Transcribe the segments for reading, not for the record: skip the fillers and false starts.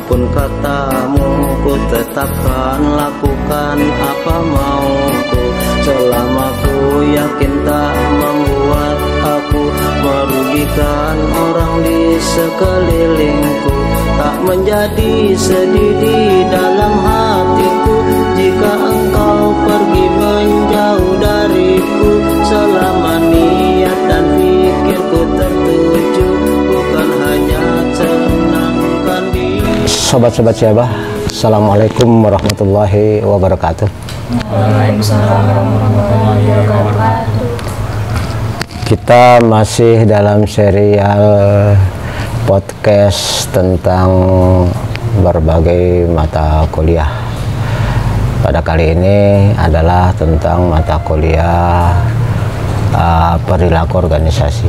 apapun katamu, ku tetapkan lakukan apa mauku. Selama ku yakin tak membuat aku merugikan orang di sekelilingku, tak menjadi sedih di dalam hatiku jika engkau pergi menjauh dariku. Selama niat dan pikirku tertuju, bukan hanya senangkan diri. Sobat-sobat Syabah, Assalamualaikum warahmatullahi wabarakatuh. Waalaikumsalam warahmatullahi wabarakatuh. Kita masih dalam serial podcast tentang berbagai mata kuliah. Pada kali ini adalah tentang mata kuliah perilaku organisasi.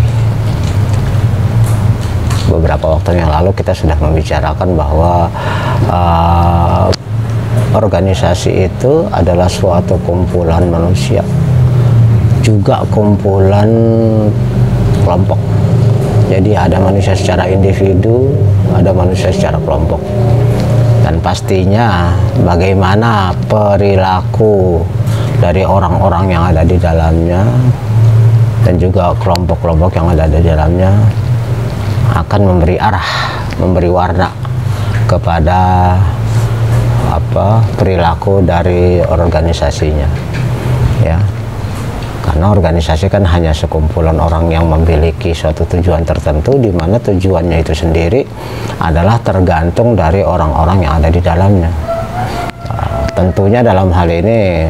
Beberapa waktu yang lalu kita sudah membicarakan bahwa organisasi itu adalah suatu kumpulan manusia, juga kumpulan kelompok. Jadi ada manusia secara individu, ada manusia secara kelompok. Dan pastinya bagaimana perilaku dari orang-orang yang ada di dalamnya dan juga kelompok-kelompok yang ada di dalamnya akan memberi arah, memberi warna kepada perilaku dari organisasinya, ya. Karena organisasi kan hanya sekumpulan orang yang memiliki suatu tujuan tertentu, di mana tujuannya itu sendiri adalah tergantung dari orang-orang yang ada di dalamnya. Tentunya dalam hal ini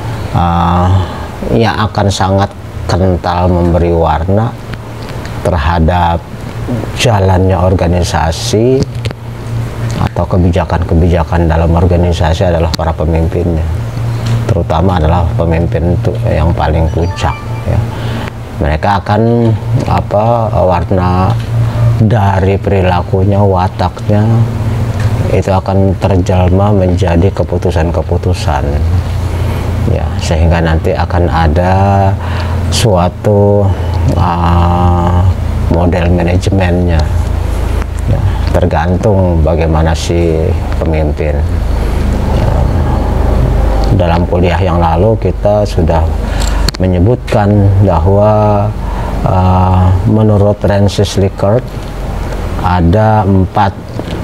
yang akan sangat kental memberi warna terhadap jalannya organisasi atau kebijakan-kebijakan dalam organisasi adalah para pemimpinnya, terutama adalah pemimpin yang paling puncak, ya. Mereka akan warna dari perilakunya, wataknya itu akan terjelma menjadi keputusan-keputusan, ya, sehingga nanti akan ada suatu model manajemennya, ya, tergantung bagaimana si pemimpin. Dalam kuliah yang lalu kita sudah menyebutkan bahwa menurut Francis Likert ada 4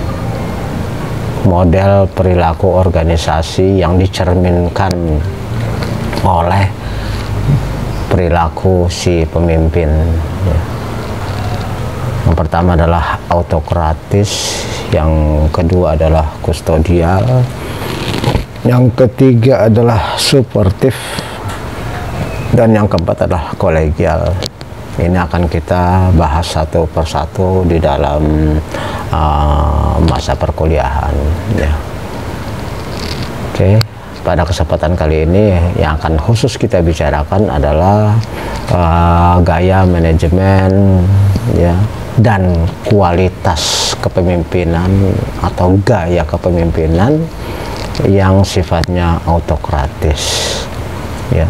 model perilaku organisasi yang dicerminkan oleh perilaku si pemimpin, ya. Yang pertama adalah autokratis, yang kedua adalah kustodial, yang ketiga adalah suportif, dan yang keempat adalah kolegial. Ini akan kita bahas satu persatu di dalam masa perkuliahan, ya. Oke, pada kesempatan kali ini yang akan khusus kita bicarakan adalah gaya manajemen, ya, dan kualitas kepemimpinan atau gaya kepemimpinan yang sifatnya autokratis, ya.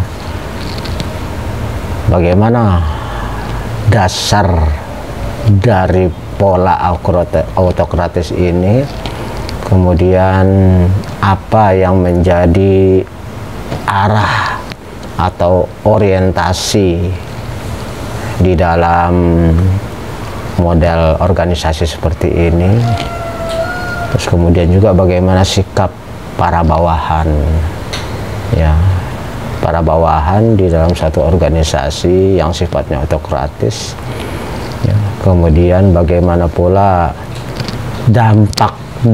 Bagaimana dasar dari pola autokratis ini, kemudian apa yang menjadi arah atau orientasi di dalam model organisasi seperti ini, terus kemudian juga bagaimana sikap para bawahan, ya, para bawahan di dalam satu organisasi yang sifatnya autokratis, ya. Kemudian bagaimana pula dampak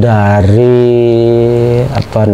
dari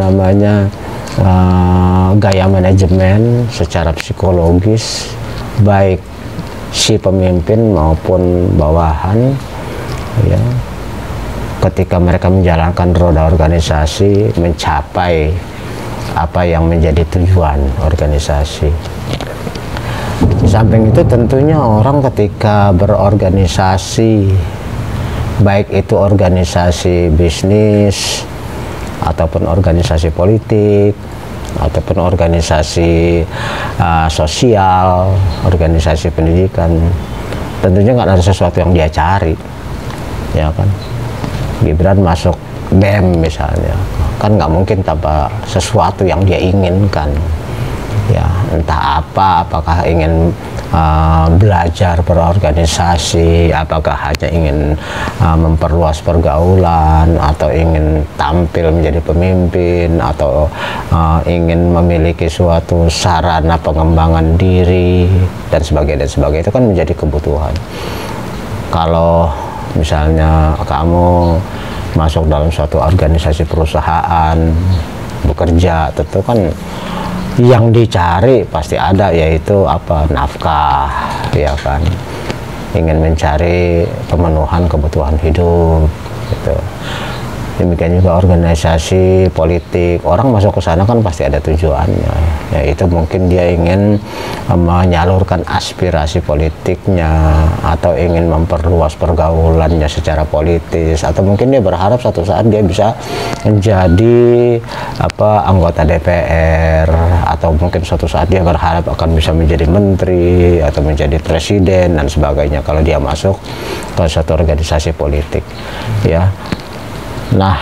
gaya manajemen secara psikologis baik si pemimpin maupun bawahan, ya, ketika mereka menjalankan roda organisasi mencapai apa yang menjadi tujuan organisasi. Di samping itu tentunya orang ketika berorganisasi, baik itu organisasi bisnis ataupun organisasi politik ataupun organisasi sosial, organisasi pendidikan, tentunya nggak ada sesuatu yang dia cari, ya kan. Gibran masuk BEM misalnya, kan nggak mungkin tanpa sesuatu yang dia inginkan, ya entah apa, apakah ingin belajar berorganisasi, apakah hanya ingin memperluas pergaulan, atau ingin tampil menjadi pemimpin, atau ingin memiliki suatu sarana pengembangan diri dan sebagainya itu kan menjadi kebutuhan. Kalau misalnya kamu masuk dalam suatu organisasi perusahaan, bekerja, tentu kan yang dicari pasti ada, yaitu apa, nafkah, ya kan, ingin mencari pemenuhan kebutuhan hidup gitu. Demikian juga organisasi politik, orang masuk ke sana kan pasti ada tujuannya, yaitu mungkin dia ingin menyalurkan aspirasi politiknya, atau ingin memperluas pergaulannya secara politis, atau mungkin dia berharap suatu saat dia bisa menjadi anggota DPR, atau mungkin suatu saat dia berharap akan bisa menjadi menteri atau menjadi presiden dan sebagainya kalau dia masuk ke suatu organisasi politik, ya. Nah,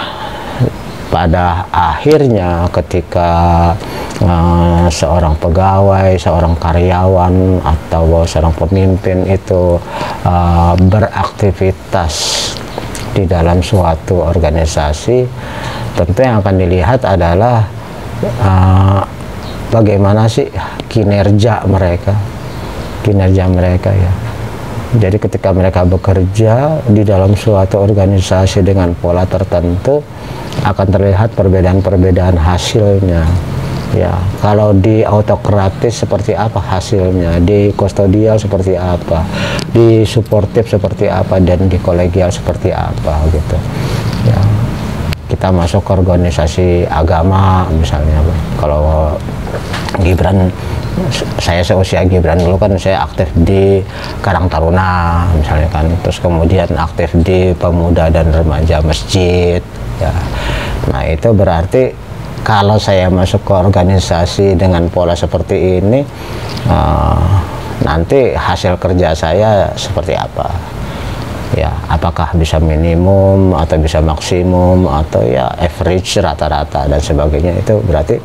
pada akhirnya ketika seorang pegawai, seorang karyawan, atau seorang pemimpin itu beraktivitas di dalam suatu organisasi, tentu yang akan dilihat adalah bagaimana sih kinerja mereka ya. Jadi ketika mereka bekerja di dalam suatu organisasi dengan pola tertentu, akan terlihat perbedaan-perbedaan hasilnya. Ya, kalau di autokratis seperti apa hasilnya, di kustodial seperti apa, di suportif seperti apa, dan di kolegial seperti apa gitu. Ya, kita masuk ke organisasi agama misalnya, kalau Gibran, saya seusia Gibran dulu kan saya aktif di Karang Taruna misalnya kan, terus kemudian aktif di pemuda dan remaja masjid ya. Nah itu berarti kalau saya masuk ke organisasi dengan pola seperti ini, nanti hasil kerja saya seperti apa ya, apakah bisa minimum atau bisa maksimum atau ya average, rata-rata dan sebagainya. Itu berarti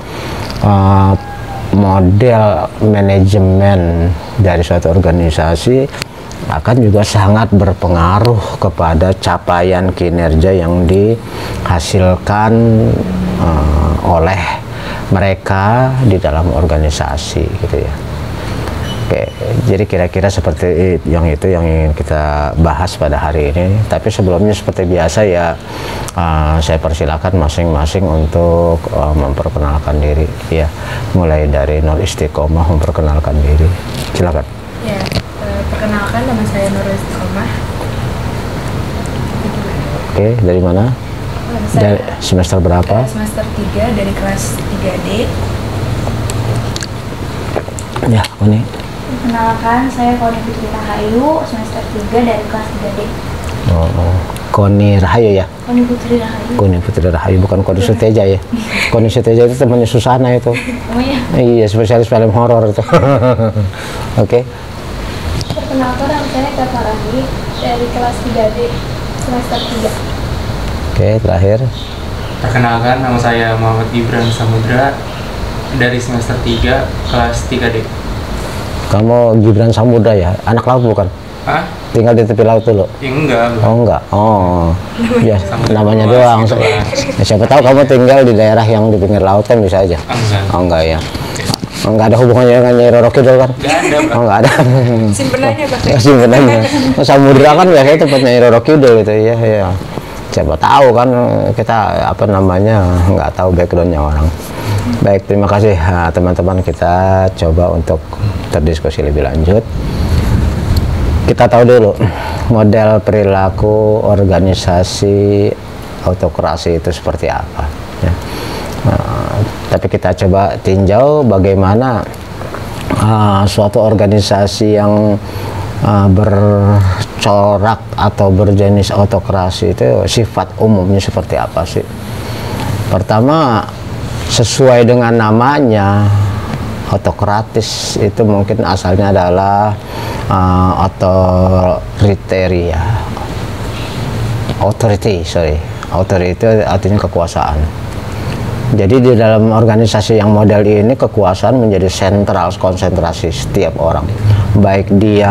model manajemen dari suatu organisasi akan juga sangat berpengaruh kepada capaian kinerja yang dihasilkan oleh mereka di dalam organisasi gitu ya. Oke, jadi kira-kira seperti yang ingin kita bahas pada hari ini. Tapi sebelumnya seperti biasa ya, saya persilakan masing-masing untuk memperkenalkan diri ya. Mulai dari Nur Istiqomah memperkenalkan diri. Silakan. Ya, perkenalkan, nama saya Nur Istiqomah. Oke, dari mana? Dari semester berapa? Semester 3 dari kelas 3D. Ya, ini. Perkenalkan, saya Koni Putri Rahayu, semester 3 dari kelas 3D. Oh, Koni Rahayu ya? Koni Putri Rahayu. Koni Putri Rahayu, bukan Koni Suteja ya? Koni Suteja itu temannya Susana itu. Oh iya? Iya, spesialis film horor itu. Oke. Perkenalkan, nama saya Kak Farahmi dari kelas 3D, semester 3. Oke, terakhir. Perkenalkan, nama saya Muhammad Gibran Samudra dari semester 3, kelas 3D. Kamu Gibran Samudra ya? Anak laut bukan? Hah? Tinggal di tepi laut dulu? Ya, enggak. Oh enggak? Oh ya, namanya luas, doang gitu, ya, siapa tahu kamu tinggal di daerah yang di pinggir laut kan bisa aja. Enggak. Oh enggak ya? Enggak ada hubungannya dengan Nyai Roro Kidul kan? Enggak ada, Pak. Oh enggak ada. Simpenannya Pak. Simpenannya. Samudra kan biasanya tempat Nyai Roro Kidul itu ya. Ya. Siapa tahu kan kita nggak tahu backgroundnya orang. Baik, terima kasih teman-teman, kita coba untuk terdiskusi lebih lanjut. Kita tahu dulu model perilaku organisasi autokrasi itu seperti apa ya. Tapi kita coba tinjau bagaimana suatu organisasi yang bercorak atau berjenis autokrasi itu sifat umumnya seperti apa sih. Pertama, sesuai dengan namanya, autokratis itu mungkin asalnya adalah Authority artinya kekuasaan. Jadi di dalam organisasi yang model ini kekuasaan menjadi sentral konsentrasi setiap orang, baik dia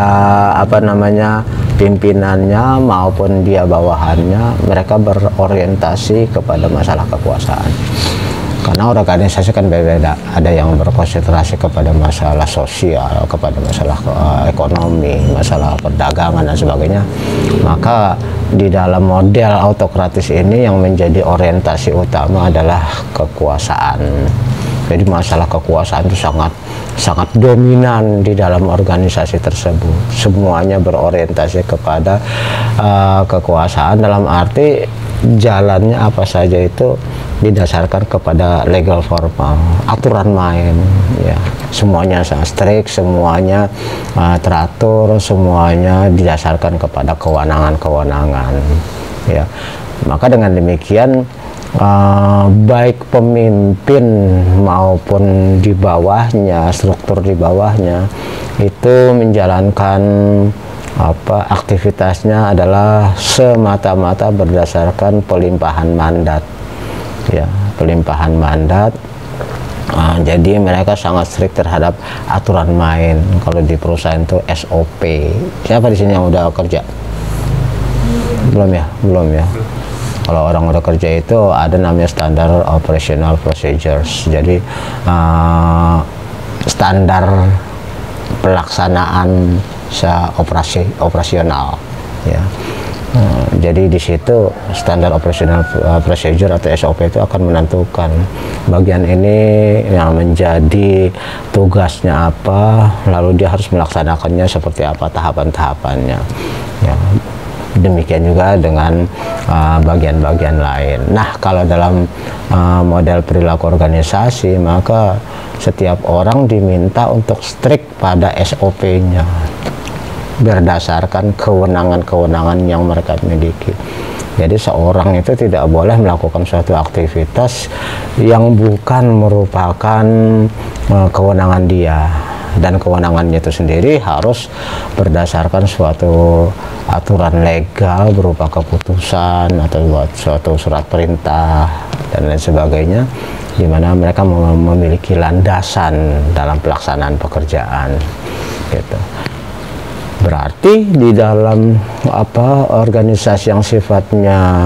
pimpinannya maupun dia bawahannya, mereka berorientasi kepada masalah kekuasaan. Karena organisasi kan berbeda, ada yang berkonsentrasi kepada masalah sosial, kepada masalah ekonomi, masalah perdagangan dan sebagainya. Maka di dalam model autokratis ini yang menjadi orientasi utama adalah kekuasaan. Jadi masalah kekuasaan itu sangat dominan di dalam organisasi tersebut. Semuanya berorientasi kepada kekuasaan, dalam arti jalannya apa saja itu didasarkan kepada legal formal, aturan main, ya. Semuanya sangat strict, semuanya teratur, semuanya didasarkan kepada kewenangan-kewenangan, ya. Maka dengan demikian baik pemimpin maupun di bawahnya, struktur di bawahnya itu menjalankan aktivitasnya adalah semata-mata berdasarkan pelimpahan mandat, ya, pelimpahan mandat. Jadi mereka sangat strict terhadap aturan main. Kalau di perusahaan itu SOP. Siapa di sini yang udah kerja? Belum ya? Kalau orang udah kerja itu ada namanya standar operational procedures. Jadi standar pelaksanaan operasional, ya. Jadi di situ standar operational procedure atau SOP itu akan menentukan bagian ini yang menjadi tugasnya apa, lalu dia harus melaksanakannya seperti apa tahapan-tahapannya, ya. Demikian juga dengan bagian-bagian lain. Nah, kalau dalam model perilaku organisasi, maka setiap orang diminta untuk strict pada SOP-nya berdasarkan kewenangan-kewenangan yang mereka miliki. Jadi seorang itu tidak boleh melakukan suatu aktivitas yang bukan merupakan kewenangan dia, dan kewenangannya itu sendiri harus berdasarkan suatu aturan legal berupa keputusan atau buat suatu surat perintah dan lain sebagainya, di mana mereka memiliki landasan dalam pelaksanaan pekerjaan, gitu. Berarti di dalam organisasi yang sifatnya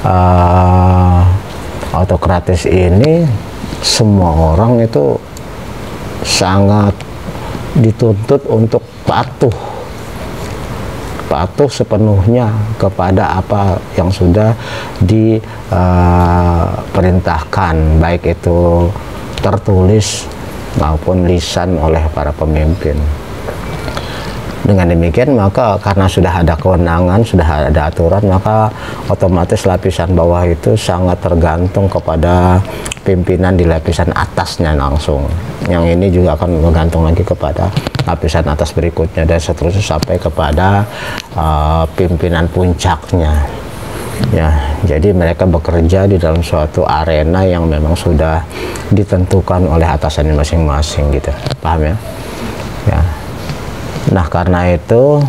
autokratis ini, semua orang itu sangat dituntut untuk patuh sepenuhnya kepada apa yang sudah diperintahkan, baik itu tertulis maupun lisan oleh para pemimpin. Dengan demikian, maka karena sudah ada kewenangan, sudah ada aturan, maka otomatis lapisan bawah itu sangat tergantung kepada pimpinan di lapisan atasnya langsung. Yang ini juga akan bergantung lagi kepada lapisan atas berikutnya dan seterusnya sampai kepada pimpinan puncaknya. Ya, jadi mereka bekerja di dalam suatu arena yang memang sudah ditentukan oleh atasannya masing-masing, gitu. Paham ya? Ya. Nah, karena itu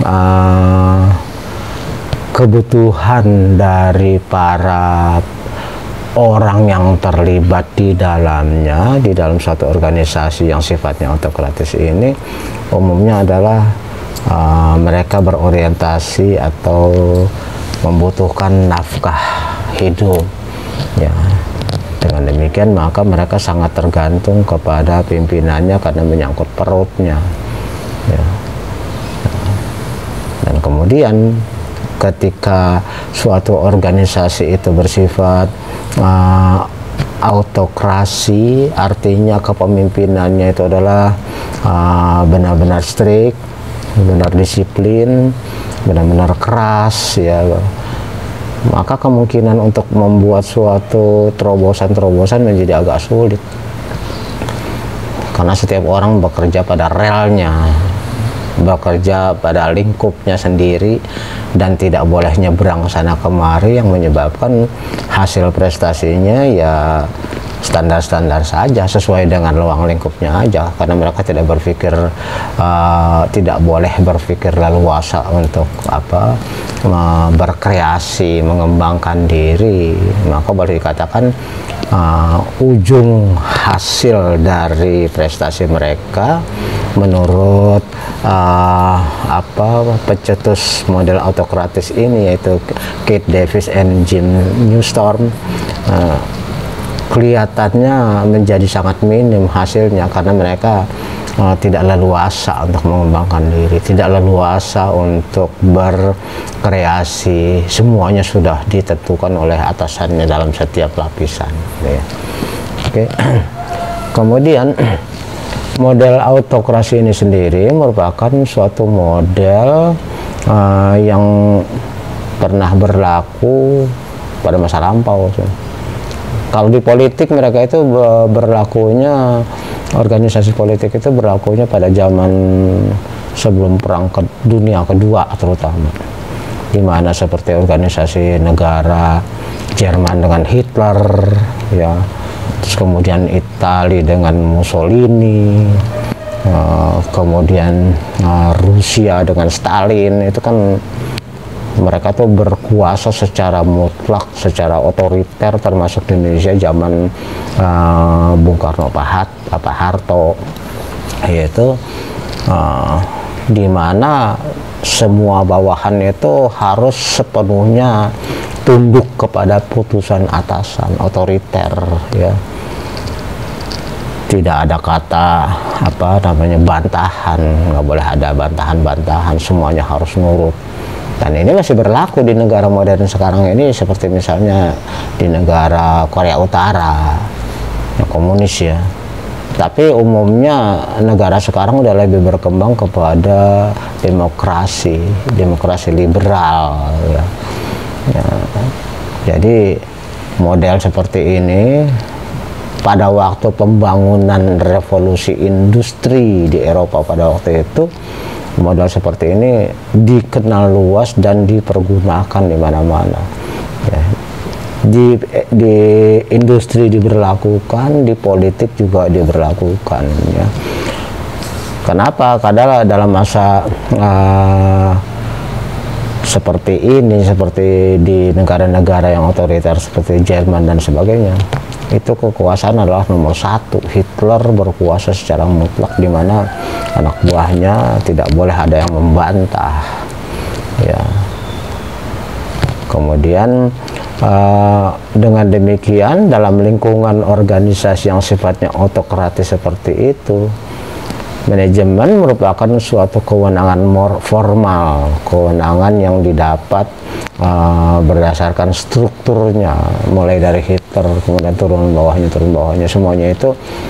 kebutuhan dari para orang yang terlibat di dalamnya, di dalam suatu organisasi yang sifatnya autokratis ini, umumnya adalah mereka berorientasi atau membutuhkan nafkah hidup, ya. Dengan demikian, maka mereka sangat tergantung kepada pimpinannya karena menyangkut perutnya, ya. Dan kemudian ketika suatu organisasi itu bersifat autokrasi, artinya kepemimpinannya itu adalah benar-benar strict, benar disiplin, benar-benar keras, ya, maka kemungkinan untuk membuat suatu terobosan-terobosan menjadi agak sulit, karena setiap orang bekerja pada relnya, bekerja pada lingkupnya sendiri, dan tidak boleh nyebrang sana kemari, yang menyebabkan hasil prestasinya ya standar-standar saja, sesuai dengan ruang lingkupnya aja, karena mereka tidak berpikir tidak boleh berpikir leluasa untuk berkreasi, mengembangkan diri. Maka boleh dikatakan ujung hasil dari prestasi mereka menurut pencetus model autokratis ini, yaitu Keith Davis and Jim Newstorm, kelihatannya menjadi sangat minim hasilnya, karena mereka tidak leluasa untuk mengembangkan diri, tidak leluasa untuk berkreasi. Semuanya sudah ditentukan oleh atasannya dalam setiap lapisan, ya. Oke. Kemudian model autokrasi ini sendiri merupakan suatu model yang pernah berlaku pada masa lampau. Kalau di politik mereka itu berlakunya, organisasi politik itu berlakunya pada zaman sebelum Perang Dunia Kedua terutama, di mana seperti organisasi negara Jerman dengan Hitler, ya, terus kemudian Italia dengan Mussolini, kemudian Rusia dengan Stalin. Itu kan mereka tuh berkuasa secara mutlak, secara otoriter, termasuk di Indonesia zaman Bung Karno, Pak Harto, yaitu di mana semua bawahan itu harus sepenuhnya tunduk kepada putusan atasan, otoriter, ya. Tidak ada kata bantahan, nggak boleh ada bantahan-bantahan, semuanya harus nurut. Dan ini masih berlaku di negara modern sekarang ini, seperti misalnya di negara Korea Utara yang komunis, ya. Tapi umumnya negara sekarang udah lebih berkembang kepada demokrasi liberal, ya. Ya. Jadi model seperti ini pada waktu pembangunan revolusi industri di Eropa pada waktu itu, model seperti ini dikenal luas dan dipergunakan di mana-mana, ya. Di industri diberlakukan, di politik juga diberlakukan, ya. Kenapa? Karena dalam masa seperti ini, seperti di negara-negara yang otoriter seperti Jerman dan sebagainya, itu kekuasaan adalah nomor satu. Hitler berkuasa secara mutlak, di mana anak buahnya tidak boleh ada yang membantah, ya. Kemudian dengan demikian, dalam lingkungan organisasi yang sifatnya autokratis seperti itu, manajemen merupakan suatu kewenangan formal, kewenangan yang didapat berdasarkan strukturnya, mulai dari Hitler, kemudian turun bawahnya, semuanya itu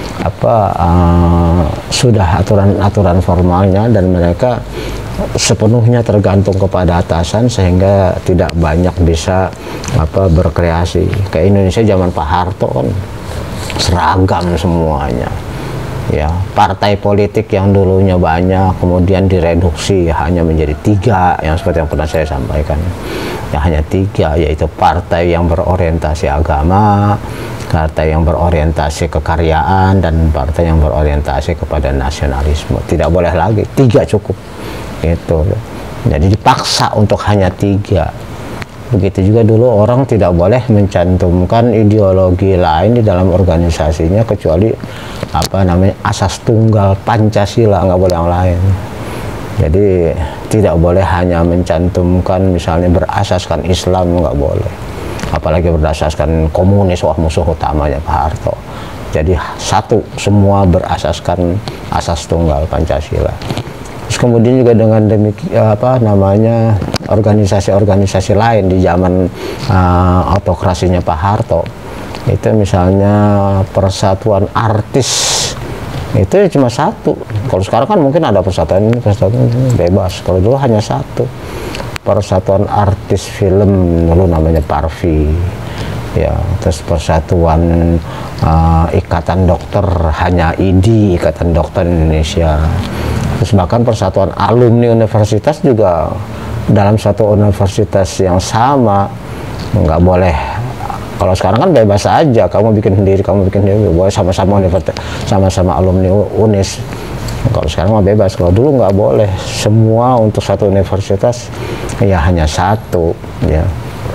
sudah aturan-aturan formalnya, dan mereka sepenuhnya tergantung kepada atasan, sehingga tidak banyak bisa berkreasi. Kayak Indonesia zaman Pak Harto kan seragam semuanya, ya. Partai politik yang dulunya banyak kemudian direduksi hanya menjadi 3, yang seperti yang pernah saya sampaikan, ya, hanya 3, yaitu partai yang berorientasi agama, partai yang berorientasi kekaryaan, dan partai yang berorientasi kepada nasionalisme. Tidak boleh lagi, 3 cukup, itu. Jadi dipaksa untuk hanya 3. Begitu juga dulu orang tidak boleh mencantumkan ideologi lain di dalam organisasinya kecuali asas tunggal Pancasila, nggak boleh yang lain. Jadi tidak boleh hanya mencantumkan misalnya berasaskan Islam, nggak boleh. Apalagi berdasarkan komunis, wah musuh utamanya Pak Harto. Jadi satu, semua berasaskan asas tunggal Pancasila. Terus kemudian juga dengan demikian organisasi-organisasi lain di zaman autokrasinya Pak Harto, itu misalnya Persatuan Artis, itu cuma 1. Kalau sekarang kan mungkin ada persatuan ini bebas. Kalau dulu hanya 1, Persatuan Artis Film, dulu namanya Parvi, ya. Terus Persatuan Ikatan Dokter, hanya IDI, Ikatan Dokter Indonesia. Terus bahkan Persatuan Alumni Universitas juga dalam satu universitas yang sama nggak boleh Kalau sekarang kan bebas aja, kamu bikin sendiri, boleh sama-sama alumni UNIS. Kalau sekarang mah bebas, kalau dulu nggak boleh. Semua untuk satu universitas ya hanya satu, ya.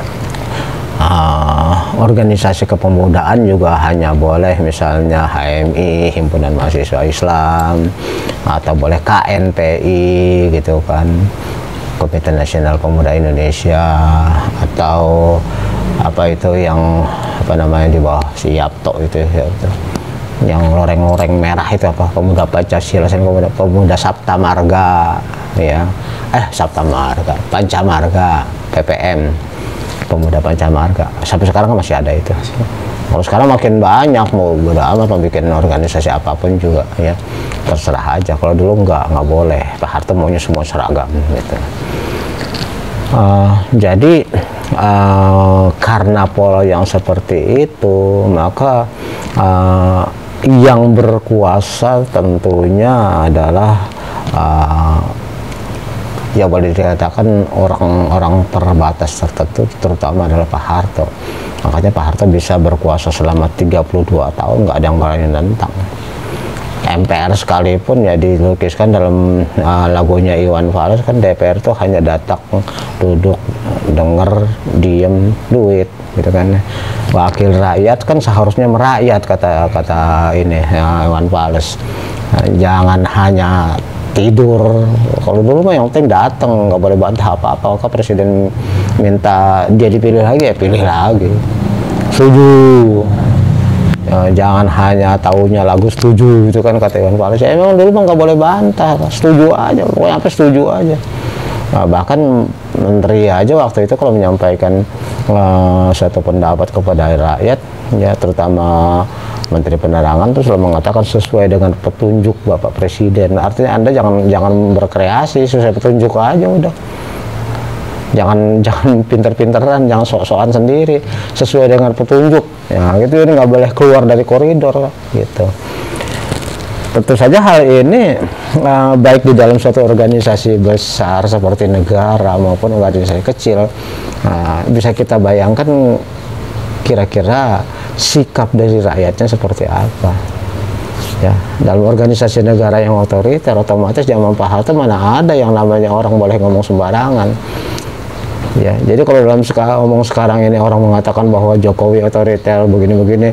Organisasi kepemudaan juga hanya boleh misalnya HMI, Himpunan Mahasiswa Islam, atau boleh KNPI gitu kan, Komite Nasional Pemuda Indonesia, atau apa itu yang apa namanya di bawah si Yapto itu, ya, itu yang loreng-loreng merah itu apa, Pemuda Pancasila, Pemuda Sabta Marga, ya, Sabta Marga, Pancamarga, PPM, Pemuda Pancamarga, sampai sekarang kan masih ada itu. Kalau sekarang makin banyak, mau bodo amat mau bikin organisasi apapun juga, ya terserah aja. Kalau dulu nggak boleh, Pak Harto maunya semua seragam gitu. Jadi karena pola yang seperti itu, maka yang berkuasa tentunya adalah ya boleh dikatakan orang-orang terbatas tertentu, terutama adalah Pak Harto. Makanya Pak Harto bisa berkuasa selama 32 tahun, nggak ada yang berani nentang. MPR sekalipun ya dilukiskan dalam lagunya Iwan Fals kan, DPR tuh hanya datang, duduk, denger, diem, duit gitu kan. Wakil rakyat kan seharusnya merakyat, kata ini Iwan Fals. Jangan hanya tidur. Kalau dulu mah yang penting datang, nggak boleh bantah apa-apa. Kalau presiden minta dia dipilih lagi, ya pilih lagi. Setuju. Jangan hanya taunya lagu setuju gitu kan, kata Iwan Fals. Ya, emang dulu mah nggak boleh bantah, setuju aja, pokoknya apa setuju aja. Nah, bahkan menteri aja waktu itu kalau menyampaikan suatu pendapat kepada rakyat, ya terutama Menteri Penerangan, terus selalu mengatakan sesuai dengan petunjuk Bapak Presiden. Artinya Anda jangan berkreasi, sesuai petunjuk aja udah. Jangan pinter-pinteran, jangan sok-sokan sendiri, sesuai dengan petunjuk. Ya gitu, ini nggak boleh keluar dari koridor gitu. Tentu saja hal ini baik di dalam suatu organisasi besar seperti negara maupun organisasi kecil, bisa kita bayangkan kira-kira sikap dari rakyatnya seperti apa. Ya, dalam organisasi negara yang otoriter, otomatis zaman Pak Harto mana ada yang namanya orang boleh ngomong sembarangan. Ya, jadi kalau dalam ngomong sekarang ini orang mengatakan bahwa Jokowi otoriter begini-begini,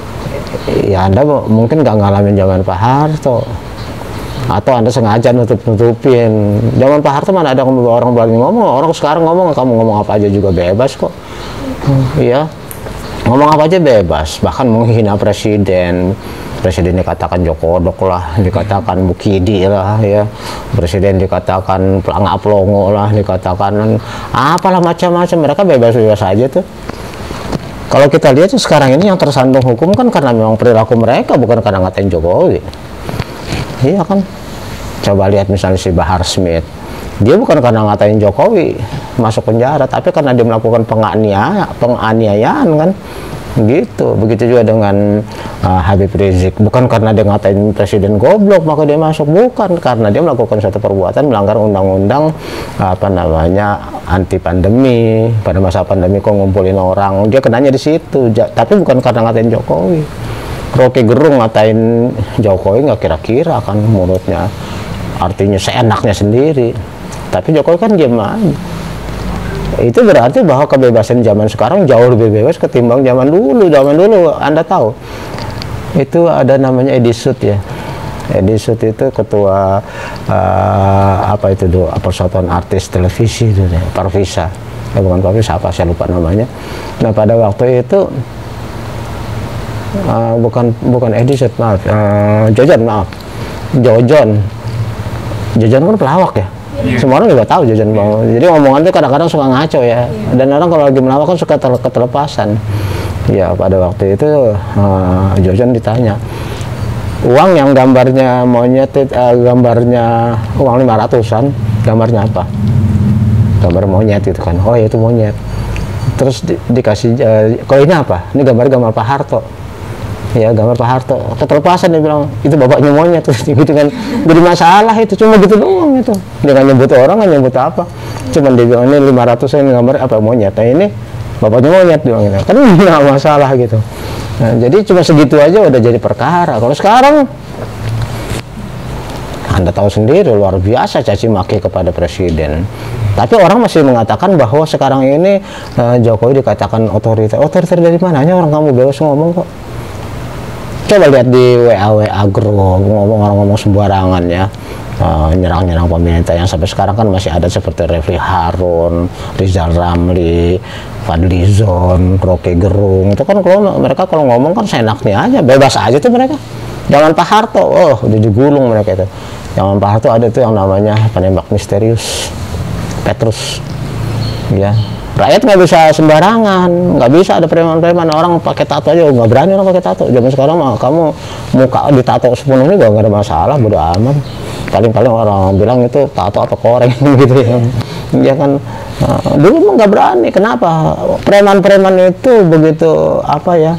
ya Anda mungkin nggak ngalamin zaman Pak Harto, atau Anda sengaja nutup-nutupin. Zaman Pak Harto mana ada orang berani ngomong, orang sekarang ngomong, kamu ngomong apa aja juga bebas kok. Iya, ngomong apa aja bebas, bahkan menghina presiden dikatakan jokodok lah, dikatakan bukidi lah, ya presiden dikatakan pelangap longo lah, dikatakan apalah macam-macam, mereka bebas-bebas aja tuh. Kalau kita lihat sekarang ini yang tersandung hukum kan karena memang perilaku mereka, bukan karena ngatain Jokowi. Iya kan, coba lihat misalnya si Bahar Smith, dia bukan karena ngatain Jokowi masuk penjara, tapi karena dia melakukan penganiayaan kan, gitu. Begitu juga dengan Habib Rizik, bukan karena dia ngatain presiden goblok maka dia masuk, bukan, karena dia melakukan suatu perbuatan melanggar undang-undang apa namanya anti pandemi. Pada masa pandemi kok ngumpulin orang, dia kenanya di situ, tapi bukan karena ngatain Jokowi. Rocky Gerung ngatain Jokowi nggak kira-kira kan mulutnya, artinya seenaknya sendiri, tapi Jokowi kan diam aja. Itu berarti bahwa kebebasan zaman sekarang jauh lebih bebas ketimbang zaman dulu. Zaman dulu Anda tahu itu ada namanya Edi Sud ya. Edi Sud itu ketua apa itu dulu, Persatuan Artis Televisi itu ya, Parvisa. Bukan Parvisa, apa saya lupa namanya. Nah pada waktu itu bukan Edi Sud, maaf, Jojon kan pelawak ya. Semua orang juga tahu Jojon. Jadi omongan itu kadang-kadang suka ngaco ya. Dan orang kalau lagi melawak kan suka ketelepasan. Ya pada waktu itu Jojon ditanya, uang yang gambarnya monyet, gambarnya uang 500-an, gambarnya apa? Gambar monyet gitu kan. Oh ya itu monyet. Terus dikasih, kalau ini apa? Ini gambar Pak Harto. Ya gambar Pak Harto, ketelepasan dia bilang itu bapaknya monyet, terus gitu kan, jadi masalah itu, cuma gitu doang itu, dia nggak nyebut orang, nggak nyebut apa, cuman dia bilang ini 500 ini gambar apa monyet. Nah ini bapaknya monyet bilang gitu. Kan nggak masalah gitu. Nah, jadi cuma segitu aja udah jadi perkara. Kalau sekarang Anda tahu sendiri, luar biasa caci maki kepada presiden. Tapi orang masih mengatakan bahwa sekarang ini Jokowi dikatakan otoriter. Otoriter dari mana? Hanya orang kamu bebas ngomong kok. Coba lihat di WA grup, orang ngomong sembarangan ya. Nyerang-nyerang pemerintah yang sampai sekarang kan masih ada seperti Refli Harun, Rizal Ramli, Fadlizon, Rocky Gerung. Itu kan kalau mereka kalau ngomong kan seenaknya aja, bebas aja tuh mereka. Jangan Pak Harto, udah digulung mereka itu. Jangan Pak Harto ada tuh yang namanya penembak misterius, Petrus. Ya, rakyat nggak bisa sembarangan, nggak bisa ada preman-preman. Orang pakai tato aja nggak berani orang pakai tato. Zaman sekarang mah kamu muka ditato sepenuhnya nggak ada masalah, bodo amat. Paling-paling orang bilang itu tato atau koreng gitu ya. Ya kan, dulu mah nggak berani. Kenapa? Preman-preman itu begitu apa ya?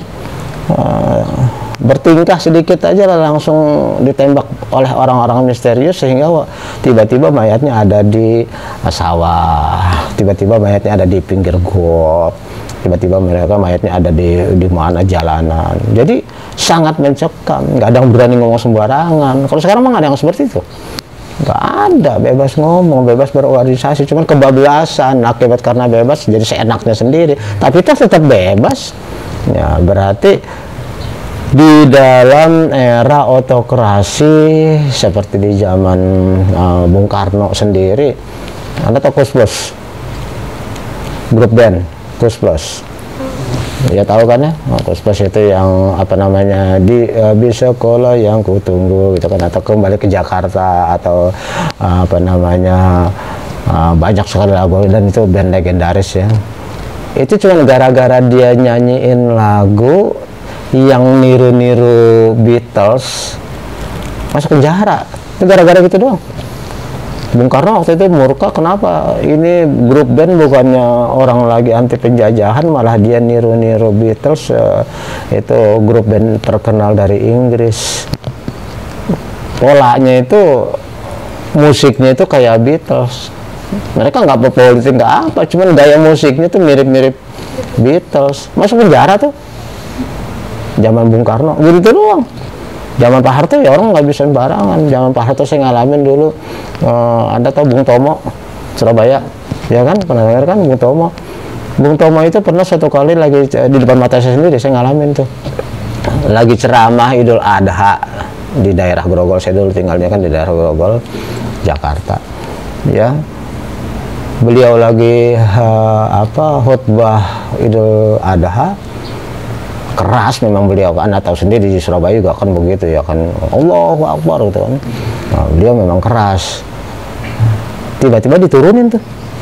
Bertingkah sedikit aja langsung ditembak oleh orang-orang misterius sehingga tiba-tiba mayatnya ada di sawah, tiba-tiba mayatnya ada di pinggir got, tiba-tiba mereka mayatnya ada di mana jalanan. Jadi sangat mencekam, nggak ada yang berani ngomong sembarangan. Kalau sekarang mah nggak ada yang seperti itu, nggak ada, bebas ngomong, bebas berorganisasi, cuman kebablasan akibat karena bebas jadi seenaknya sendiri. Tapi itu tetap bebas, ya berarti di dalam era otokrasi seperti di zaman Bung Karno sendiri, Anda tahu Kusplus, grup band Kusplus, ya tahu kan ya? Kusplus itu yang apa namanya di sekolah yang kutunggu gitu kan, atau kembali ke Jakarta, atau apa namanya banyak sekali lagu, dan itu band legendaris ya. Itu cuma gara-gara dia nyanyiin lagu yang niru-niru Beatles masuk penjara, itu gara-gara gitu doang. Bung Karno waktu itu murka, kenapa ini grup band bukannya orang lagi anti penjajahan malah dia niru-niru Beatles. Itu grup band terkenal dari Inggris, polanya itu musiknya itu kayak Beatles. Mereka nggak berpolitik nggak apa, cuman gaya musiknya tuh mirip-mirip Beatles, masuk penjara tuh. Zaman Bung Karno begitu doang. Zaman Pak Harto ya orang nggak bisa sembarangan. Zaman Pak Harto saya ngalamin dulu. Anda tahu Bung Tomo Surabaya, ya kan, pernah dengar kan Bung Tomo? Bung Tomo itu pernah satu kali lagi di depan mata saya sendiri, saya ngalamin tuh, lagi ceramah Idul Adha di daerah Grogol. Saya dulu tinggalnya kan di daerah Grogol, Jakarta, ya. Beliau lagi khutbah Idul Adha. Keras memang beliau, Anda tahu sendiri di Surabaya juga kan begitu ya kan, Allahu Akbar gitu kan. Nah, beliau memang keras. Tiba-tiba diturunin,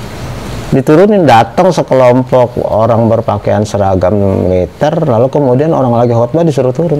datang sekelompok orang berpakaian seragam militer, lalu kemudian orang lagi khutbah disuruh turun.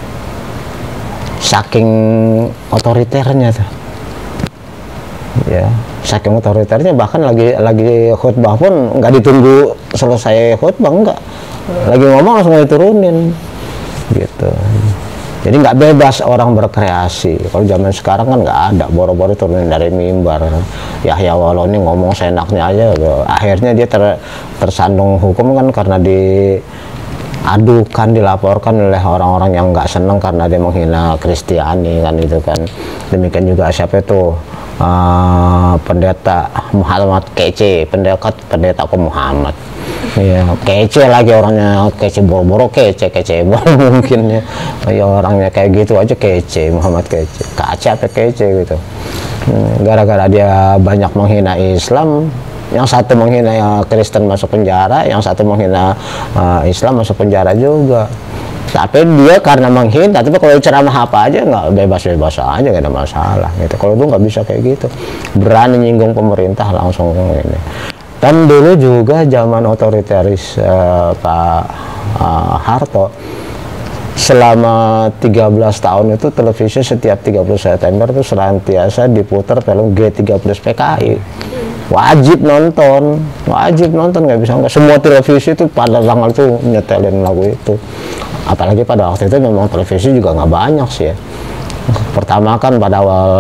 Saking otoriternya tuh. Ya, saking otoriternya, bahkan lagi khutbah pun nggak ditunggu selesai khutbah, enggak. Lagi ngomong langsung diturunin gitu. Jadi nggak bebas orang berkreasi. Kalau zaman sekarang kan nggak ada, boro-boro turunin dari mimbar. Yahya Waloni ngomong seenaknya aja, akhirnya dia tersandung hukum kan karena diadukan, dilaporkan oleh orang-orang yang nggak seneng karena dia menghina Kristiani kan gitu kan. Demikian juga siapa itu pendeta Muhammad Kece, pendeta ke Muhammad. Ya, kece lagi orangnya, kece boro-boro kece mungkin ya orangnya kayak gitu aja kece, Muhammad Kece, kaca apa kece gitu. Gara-gara dia banyak menghina Islam, yang satu menghina Kristen masuk penjara, yang satu menghina Islam masuk penjara juga. Tapi dia karena menghina, tapi kalau ceramah apa aja nggak bebas-bebas aja, nggak ada masalah gitu. Kalau dulu nggak bisa kayak gitu, berani nyinggung pemerintah langsung ini. Dan dulu juga zaman otoriteris Pak Harto, selama 13 tahun itu televisi setiap 30 September itu senantiasa diputar film G13 PKI. Wajib nonton, nggak bisa nggak. Semua televisi itu pada tanggal itu nyetelin lagu itu. Apalagi pada waktu itu memang televisi juga nggak banyak sih ya. Pertama kan pada awal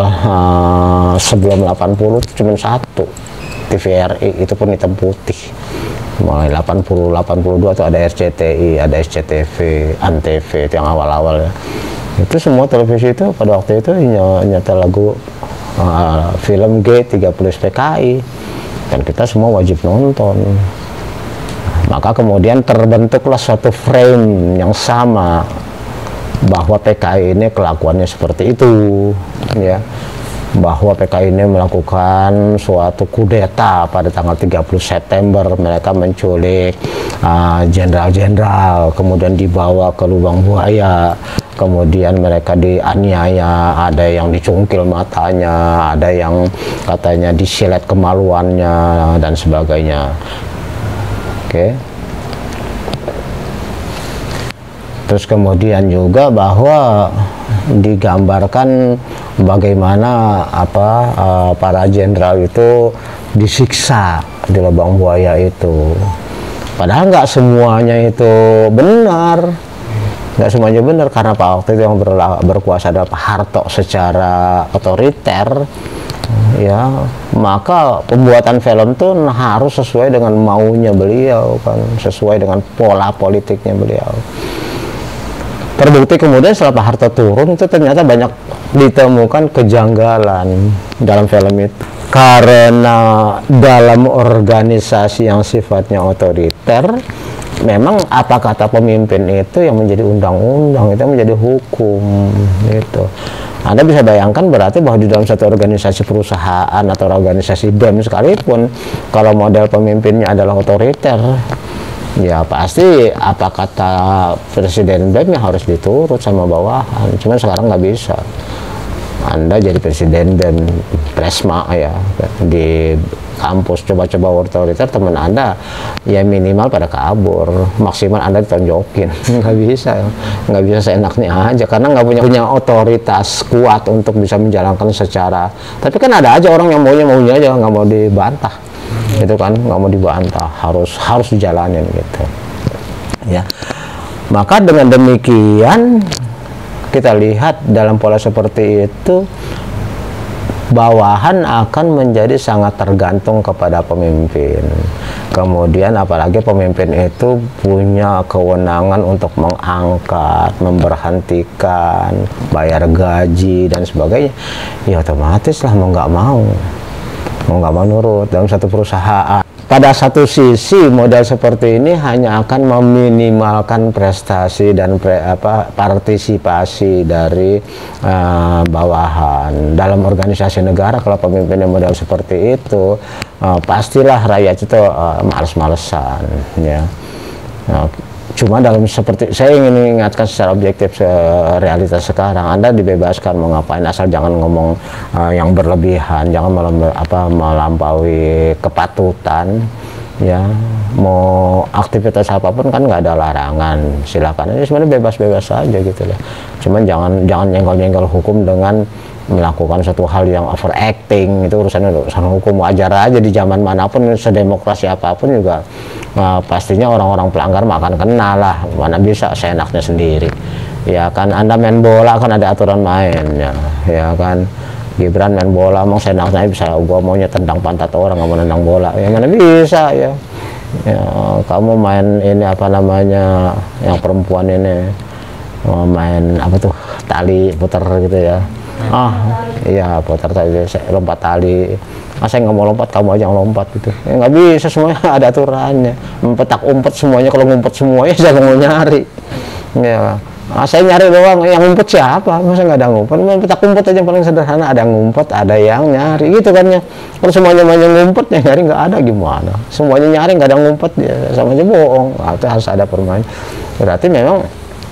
sebelum 80 itu cuma satu, TVRI, itu pun hitam putih. mulai 82 tuh ada RCTI, ada SCTV, Antv itu yang awal-awal ya. Itu semua televisi itu pada waktu itu nyata lagu film G30 PKI, dan kita semua wajib nonton. Maka kemudian terbentuklah suatu frame yang sama bahwa PKI ini kelakuannya seperti itu ya, bahwa PKI ini melakukan suatu kudeta pada tanggal 30 September. Mereka menculik jenderal-jenderal, kemudian dibawa ke lubang buaya, kemudian mereka dianiaya, ada yang dicungkil matanya, ada yang katanya disilet kemaluannya dan sebagainya. Oke. Terus kemudian juga bahwa digambarkan bagaimana para jenderal itu disiksa di lubang buaya itu. Padahal nggak semuanya itu benar, nggak semuanya benar, karena Pak waktu itu yang berkuasa adalah Pak Harto secara otoriter. Ya, maka pembuatan film tuh harus sesuai dengan maunya beliau kan, sesuai dengan pola politiknya beliau. Terbukti kemudian setelah Pak Harto turun itu ternyata banyak ditemukan kejanggalan dalam film itu, karena dalam organisasi yang sifatnya otoriter memang apa kata pemimpin itu yang menjadi undang-undang, itu yang menjadi hukum gitu. Anda bisa bayangkan berarti bahwa di dalam satu organisasi perusahaan atau organisasi BEM sekalipun, kalau model pemimpinnya adalah otoriter, ya pasti apa kata presiden BEM yang harus diturut sama bawahan. Cuman sekarang nggak bisa. Anda jadi presiden BEM Presma ya di kampus, coba-coba otoriter, teman Anda ya minimal pada kabur, maksimal Anda ditonjokin. Nggak bisa seenaknya aja, karena nggak punya otoritas kuat untuk bisa menjalankan secara. Tapi kan ada aja orang yang maunya aja, nggak mau dibantah, itu kan, nggak mau dibantah, harus dijalanin gitu ya. Maka dengan demikian kita lihat dalam pola seperti itu, bawahan akan menjadi sangat tergantung kepada pemimpin. Kemudian apalagi pemimpin itu punya kewenangan untuk mengangkat, memberhentikan, bayar gaji dan sebagainya, ya otomatis lah mau nggak mau nurut dalam satu perusahaan. Pada satu sisi model seperti ini hanya akan meminimalkan prestasi dan partisipasi dari bawahan dalam organisasi negara. Kalau pemimpinnya model seperti itu, pastilah rakyat itu males-malesan ya. Cuma dalam seperti, saya ingin mengingatkan secara objektif realitas sekarang, Anda dibebaskan mau ngapain, asal jangan ngomong yang berlebihan, jangan melampaui kepatutan ya. Mau aktivitas apapun kan nggak ada larangan, silakan. Ini sebenarnya bebas-bebas saja gitu lah. Cuman jangan nyenggol-nyenggol hukum dengan melakukan suatu hal yang overacting. Itu urusan hukum, wajar aja di zaman manapun, sedemokrasi apapun juga pastinya orang-orang pelanggar akan kena lah. Mana bisa seenaknya sendiri ya kan. Anda main bola kan ada aturan mainnya ya kan. Gibran main bola emang seenaknya bisa, gua maunya tendang pantat orang, nggak mau nendang bola ya, mana bisa ya. Kamu main ini apa namanya, yang perempuan ini main apa tuh, tali putar gitu ya. Iya putar tali, lompat tali. Saya nggak mau lompat, kamu aja yang lompat gitu ya, nggak bisa, semuanya ada aturannya. Petak umpet semuanya, kalau ngumpet semuanya jangan mau nyari ya. Saya nyari doang, yang ngumpet siapa? Masa nggak ada ngumpet? Petak umpet aja yang paling sederhana, ada yang ngumpet, ada yang nyari gitu kan ya. Kalau semuanya ngumpet, yang nyari nggak ada gimana? Semuanya nyari nggak ada ngumpet ya, sama aja bohong. Itu harus ada permainan. Berarti memang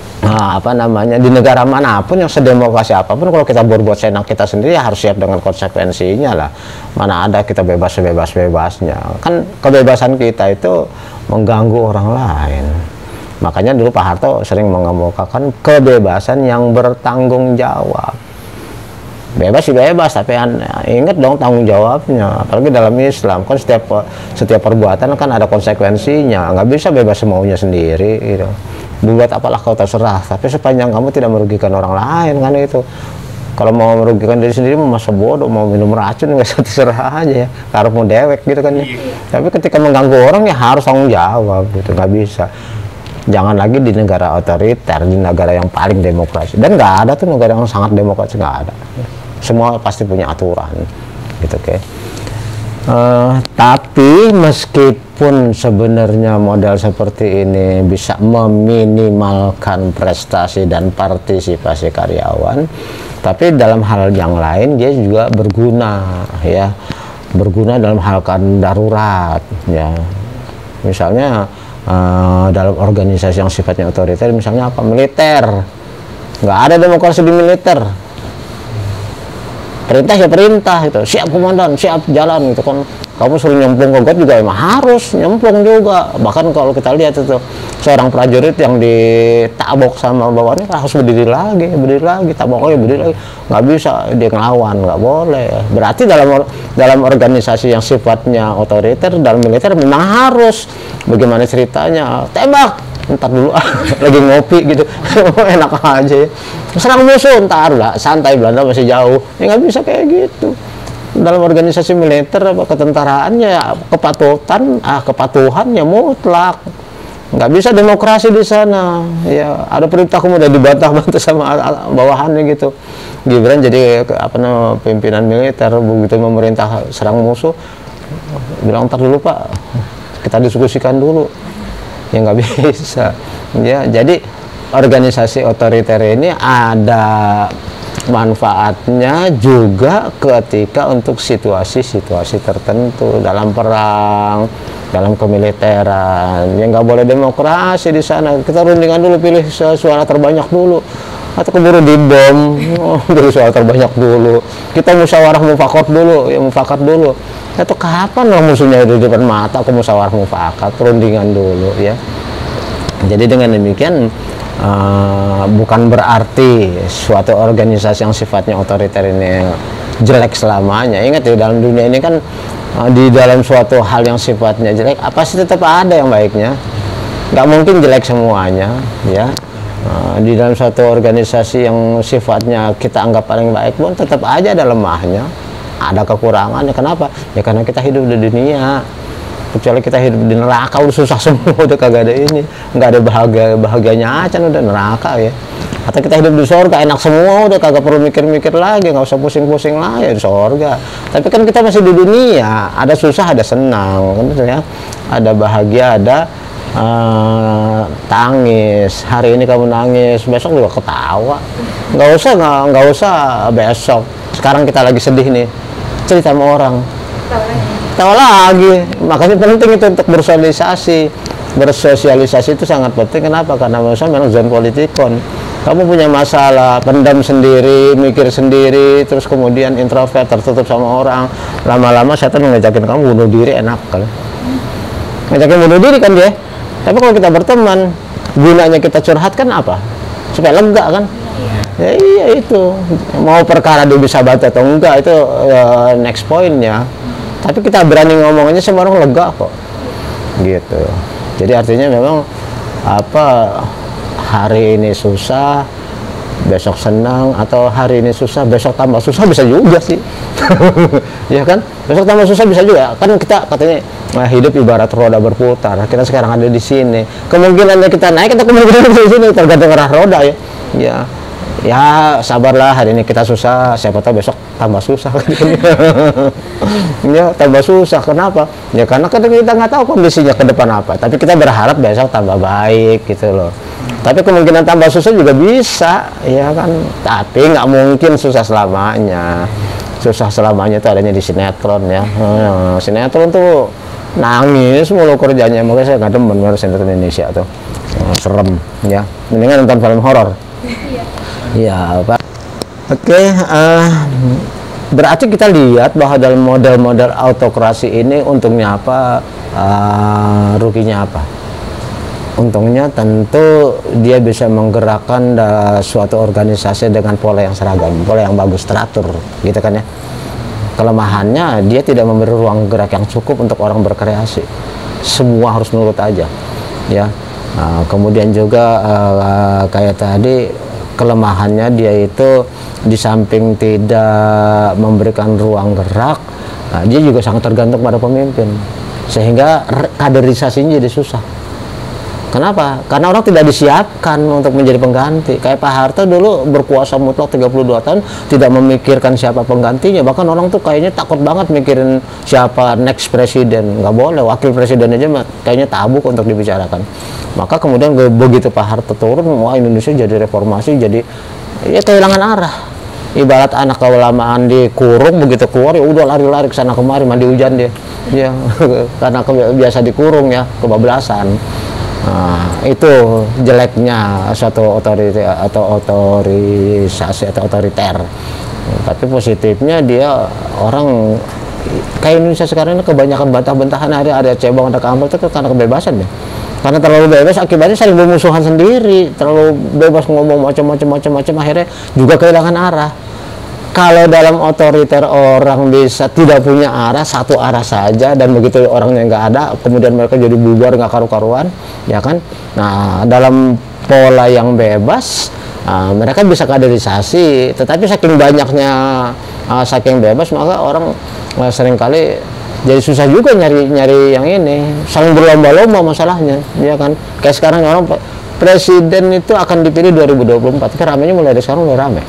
di negara manapun yang sedemokrasi apapun, kalau kita berbuat seenak kita sendiri ya harus siap dengan konsekuensinya lah. Mana ada kita bebas sebebas-bebasnya, kan kebebasan kita itu mengganggu orang lain. Makanya dulu Pak Harto sering mengemukakan kebebasan yang bertanggung jawab. Bebas sih bebas, tapi ingat dong tanggung jawabnya. Apalagi dalam Islam kan setiap perbuatan kan ada konsekuensinya. Nggak bisa bebas semaunya sendiri gitu. Buat apalah kau terserah, tapi sepanjang kamu tidak merugikan orang lain kan itu. Kalau mau merugikan diri sendiri masa bodoh, mau minum racun nggak terserah aja ya, harus mau dewek gitu kan ya. Tapi ketika mengganggu orang ya harus tanggung jawab gitu, nggak bisa. Jangan lagi di negara otoriter, di negara yang paling demokrasi, dan nggak ada tuh negara yang sangat demokrasi, nggak ada. Semua pasti punya aturan gitu, oke. Tapi meskipun sebenarnya model seperti ini bisa meminimalkan prestasi dan partisipasi karyawan, tapi dalam hal yang lain dia juga berguna ya, berguna dalam hal keadaan darurat ya. Misalnya dalam organisasi yang sifatnya otoriter, misalnya apa, militer, nggak ada demokrasi di militer. Perintah ya perintah, itu siap komandan, siap jalan gitu kan. Kamu suruh nyemplung ke got juga emang harus nyemplung juga. Bahkan kalau kita lihat itu seorang prajurit yang ditabok sama bawahannya harus berdiri lagi, tabok lagi, berdiri lagi. Nggak bisa dia ngelawan, nggak boleh. Berarti dalam organisasi yang sifatnya otoriter, dalam militer memang harus. Bagaimana ceritanya? Tembak, ntar dulu lagi ngopi gitu. Enak aja ya. Serang musuh, ntar lah, santai, Belanda masih jauh. Ya nggak bisa kayak gitu. Dalam organisasi militer apa ketentaraannya ya, kepatuhan ya mutlak. Nggak bisa demokrasi di sana ya. Ada perintah kemudian dibantah-bantah sama bawahannya gitu. Gibran jadi pimpinan militer, begitu memerintah serang musuh bilang ntar dulu Pak, kita diskusikan dulu. Ya nggak bisa ya. Jadi organisasi otoriter ini ada manfaatnya juga ketika untuk situasi-situasi tertentu, dalam perang, dalam kemiliteran. Ya nggak boleh demokrasi di sana. Kita rundingan dulu, pilih suara terbanyak dulu, atau keburu dibom, pilih suara terbanyak dulu. Kita musyawarah mufakat dulu, ya mufakat dulu. Itu kapan lah musuhnya di depan mata, aku musyawarah mufakat, rundingan dulu ya. Jadi dengan demikian bukan berarti suatu organisasi yang sifatnya otoriter ini jelek selamanya. Ingat ya, dalam dunia ini kan di dalam suatu hal yang sifatnya jelek, apa sih tetap ada yang baiknya. Nggak mungkin jelek semuanya ya. Di dalam suatu organisasi yang sifatnya kita anggap paling baik pun tetap aja ada lemahnya, ada kekurangannya. Kenapa? Ya karena kita hidup di dunia. Kecuali kita hidup di neraka udah susah semua, udah kagak ada ini, nggak ada bahagianya aja, udah neraka ya. Atau kita hidup di surga enak semua, udah kagak perlu mikir-mikir lagi, nggak usah pusing-pusing lah ya di surga. Tapi kan kita masih di dunia, ada susah ada senang kan ya, ada bahagia ada tangis. Hari ini kamu nangis, besok juga ketawa. Nggak usah besok. Sekarang kita lagi sedih nih, cerita sama orang, tahu lagi. Makanya penting itu untuk bersosialisasi itu sangat penting. Kenapa? Karena memang zon politikon. Kamu punya masalah, pendam sendiri, mikir sendiri, terus kemudian introvert, tertutup sama orang, lama-lama setan ngajakin kamu bunuh diri, enak kali. Ngajakin bunuh diri kan dia. Tapi kalau kita berteman, gunanya kita curhat kan apa? Supaya lega kan? Ya iya itu. Mau perkara dia bisa baca atau enggak itu next pointnya. Tapi kita berani ngomongnya sama orang lega kok gitu. Jadi artinya memang hari ini susah besok senang, atau hari ini susah besok tambah susah, bisa juga sih. Ya kan, besok tambah susah bisa juga kan. Kita katanya hidup ibarat roda berputar. Kita sekarang ada di sini, kemungkinannya kita naik atau kemungkinan di sini tergantung arah roda ya. Ya sabarlah, hari ini kita susah, siapa tahu besok tambah susah. Ya tambah susah. Kenapa? Ya karena kita nggak tahu kondisinya ke depan apa, tapi kita berharap besok tambah baik gitu loh. Tapi kemungkinan tambah susah juga bisa ya kan, tapi nggak mungkin susah selamanya. Susah selamanya itu adanya di sinetron ya. Sinetron tuh nangis mulu kerjanya, makanya saya nggak demen sinetron Indonesia tuh, serem ya. Mendingan nonton film horor. Ya Pak. Oke, berarti kita lihat bahwa dalam model-model autokrasi ini untungnya apa, ruginya apa? Untungnya tentu dia bisa menggerakkan suatu organisasi dengan pola yang seragam, pola yang bagus, teratur gitu kan ya. Kelemahannya dia tidak memberi ruang gerak yang cukup untuk orang berkreasi, semua harus nurut aja ya. Kemudian juga kayak tadi, kelemahannya dia itu di samping tidak memberikan ruang gerak, dia juga sangat tergantung pada pemimpin, sehingga kaderisasinya jadi susah. Kenapa? Karena orang tidak disiapkan untuk menjadi pengganti. Kayak Pak Harto dulu berkuasa mutlak 32 tahun, tidak memikirkan siapa penggantinya. Bahkan orang tuh kayaknya takut banget mikirin siapa next presiden. Nggak boleh, wakil presiden aja kayaknya tabuk untuk dibicarakan. Maka kemudian begitu Pak Harto turun, wah Indonesia jadi reformasi, jadi ya kehilangan arah. Ibarat anak keulamaan dikurung, begitu keluar ya udah lari-lari ke sana kemari, mandi hujan dia. Ya, karena biasa dikurung ya, kebablasan. Nah, itu jeleknya suatu otoriter atau otorisasi atau otoriter. Tapi positifnya dia orang kayak Indonesia sekarang ini kebanyakan bantah-bantahan, ada cebong, ada kampret, itu karena kebebasan ya. Karena terlalu bebas akibatnya saling bermusuhan sendiri, terlalu bebas ngomong macam-macam akhirnya juga kehilangan arah. Kalau dalam otoriter orang bisa tidak punya arah, satu arah saja, dan begitu orangnya nggak ada, kemudian mereka jadi bubar nggak karu-karuan, ya kan? Nah, dalam pola yang bebas, mereka bisa kaderisasi, tetapi saking banyaknya, saking bebas, maka orang seringkali jadi susah juga nyari yang ini, saling berlomba-lomba masalahnya, ya kan? Kayak sekarang orang presiden itu akan dipilih 2024, tapi ramenya mulai dari sekarang mulai rame.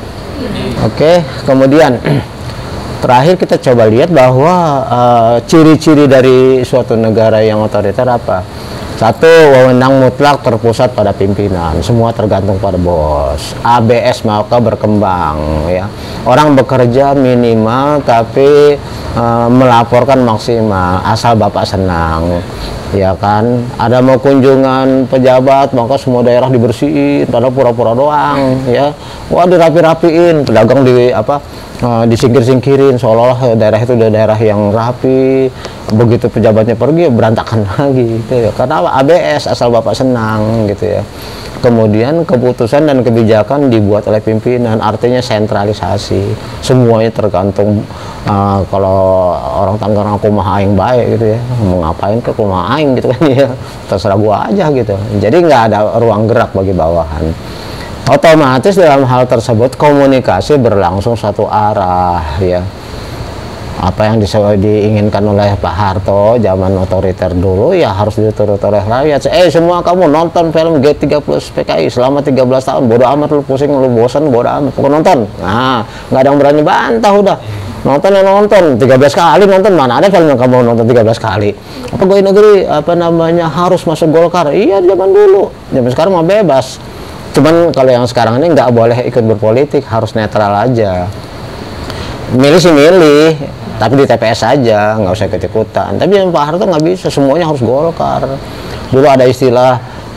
Oke, kemudian terakhir kita coba lihat bahwa ciri-ciri dari suatu negara yang otoriter apa? Satu, wewenang mutlak terpusat pada pimpinan, semua tergantung pada bos. ABS maka berkembang, ya. Orang bekerja minimal tapi melaporkan maksimal, asal bapak senang, ya kan? Ada mau kunjungan pejabat maka semua daerah dibersihin, padahal pura-pura doang, ya. Wah, dirapi-rapiin, pedagang disingkir-singkirin, seolah-olah daerah itu udah daerah yang rapi. Begitu pejabatnya pergi, berantakan lagi, gitu ya. Karena ABS, asal bapak senang, gitu ya. Kemudian keputusan dan kebijakan dibuat oleh pimpinan, artinya sentralisasi, semuanya tergantung. Kalau orang Tangerang kumaha aing baik, gitu ya, mau ngapain ke kumaha aing, gitu kan ya, terserah gua aja, gitu. Jadi nggak ada ruang gerak bagi bawahan. Otomatis dalam hal tersebut komunikasi berlangsung satu arah, ya. Apa yang diinginkan oleh Pak Harto zaman otoriter dulu ya harus diturut oleh rakyat. Semua kamu nonton film G30 PKI selama 13 tahun, bodo amat, lu pusing, lu bosan, bodo amat, pokoknya nonton. Nah, nggak ada yang berani bantah, udah nonton ya nonton, 13 kali nonton, mana ada film yang kamu nonton 13 kali. Apa pegawai negeri harus masuk Golkar? Iya, zaman dulu. Zaman sekarang mah bebas. Cuman kalau yang sekarang ini nggak boleh ikut berpolitik, harus netral aja. Milih sih milih, tapi di TPS aja, nggak usah ikut-ikutan. Tapi yang Pak Harto nggak bisa, semuanya harus Golkar. Dulu ada istilah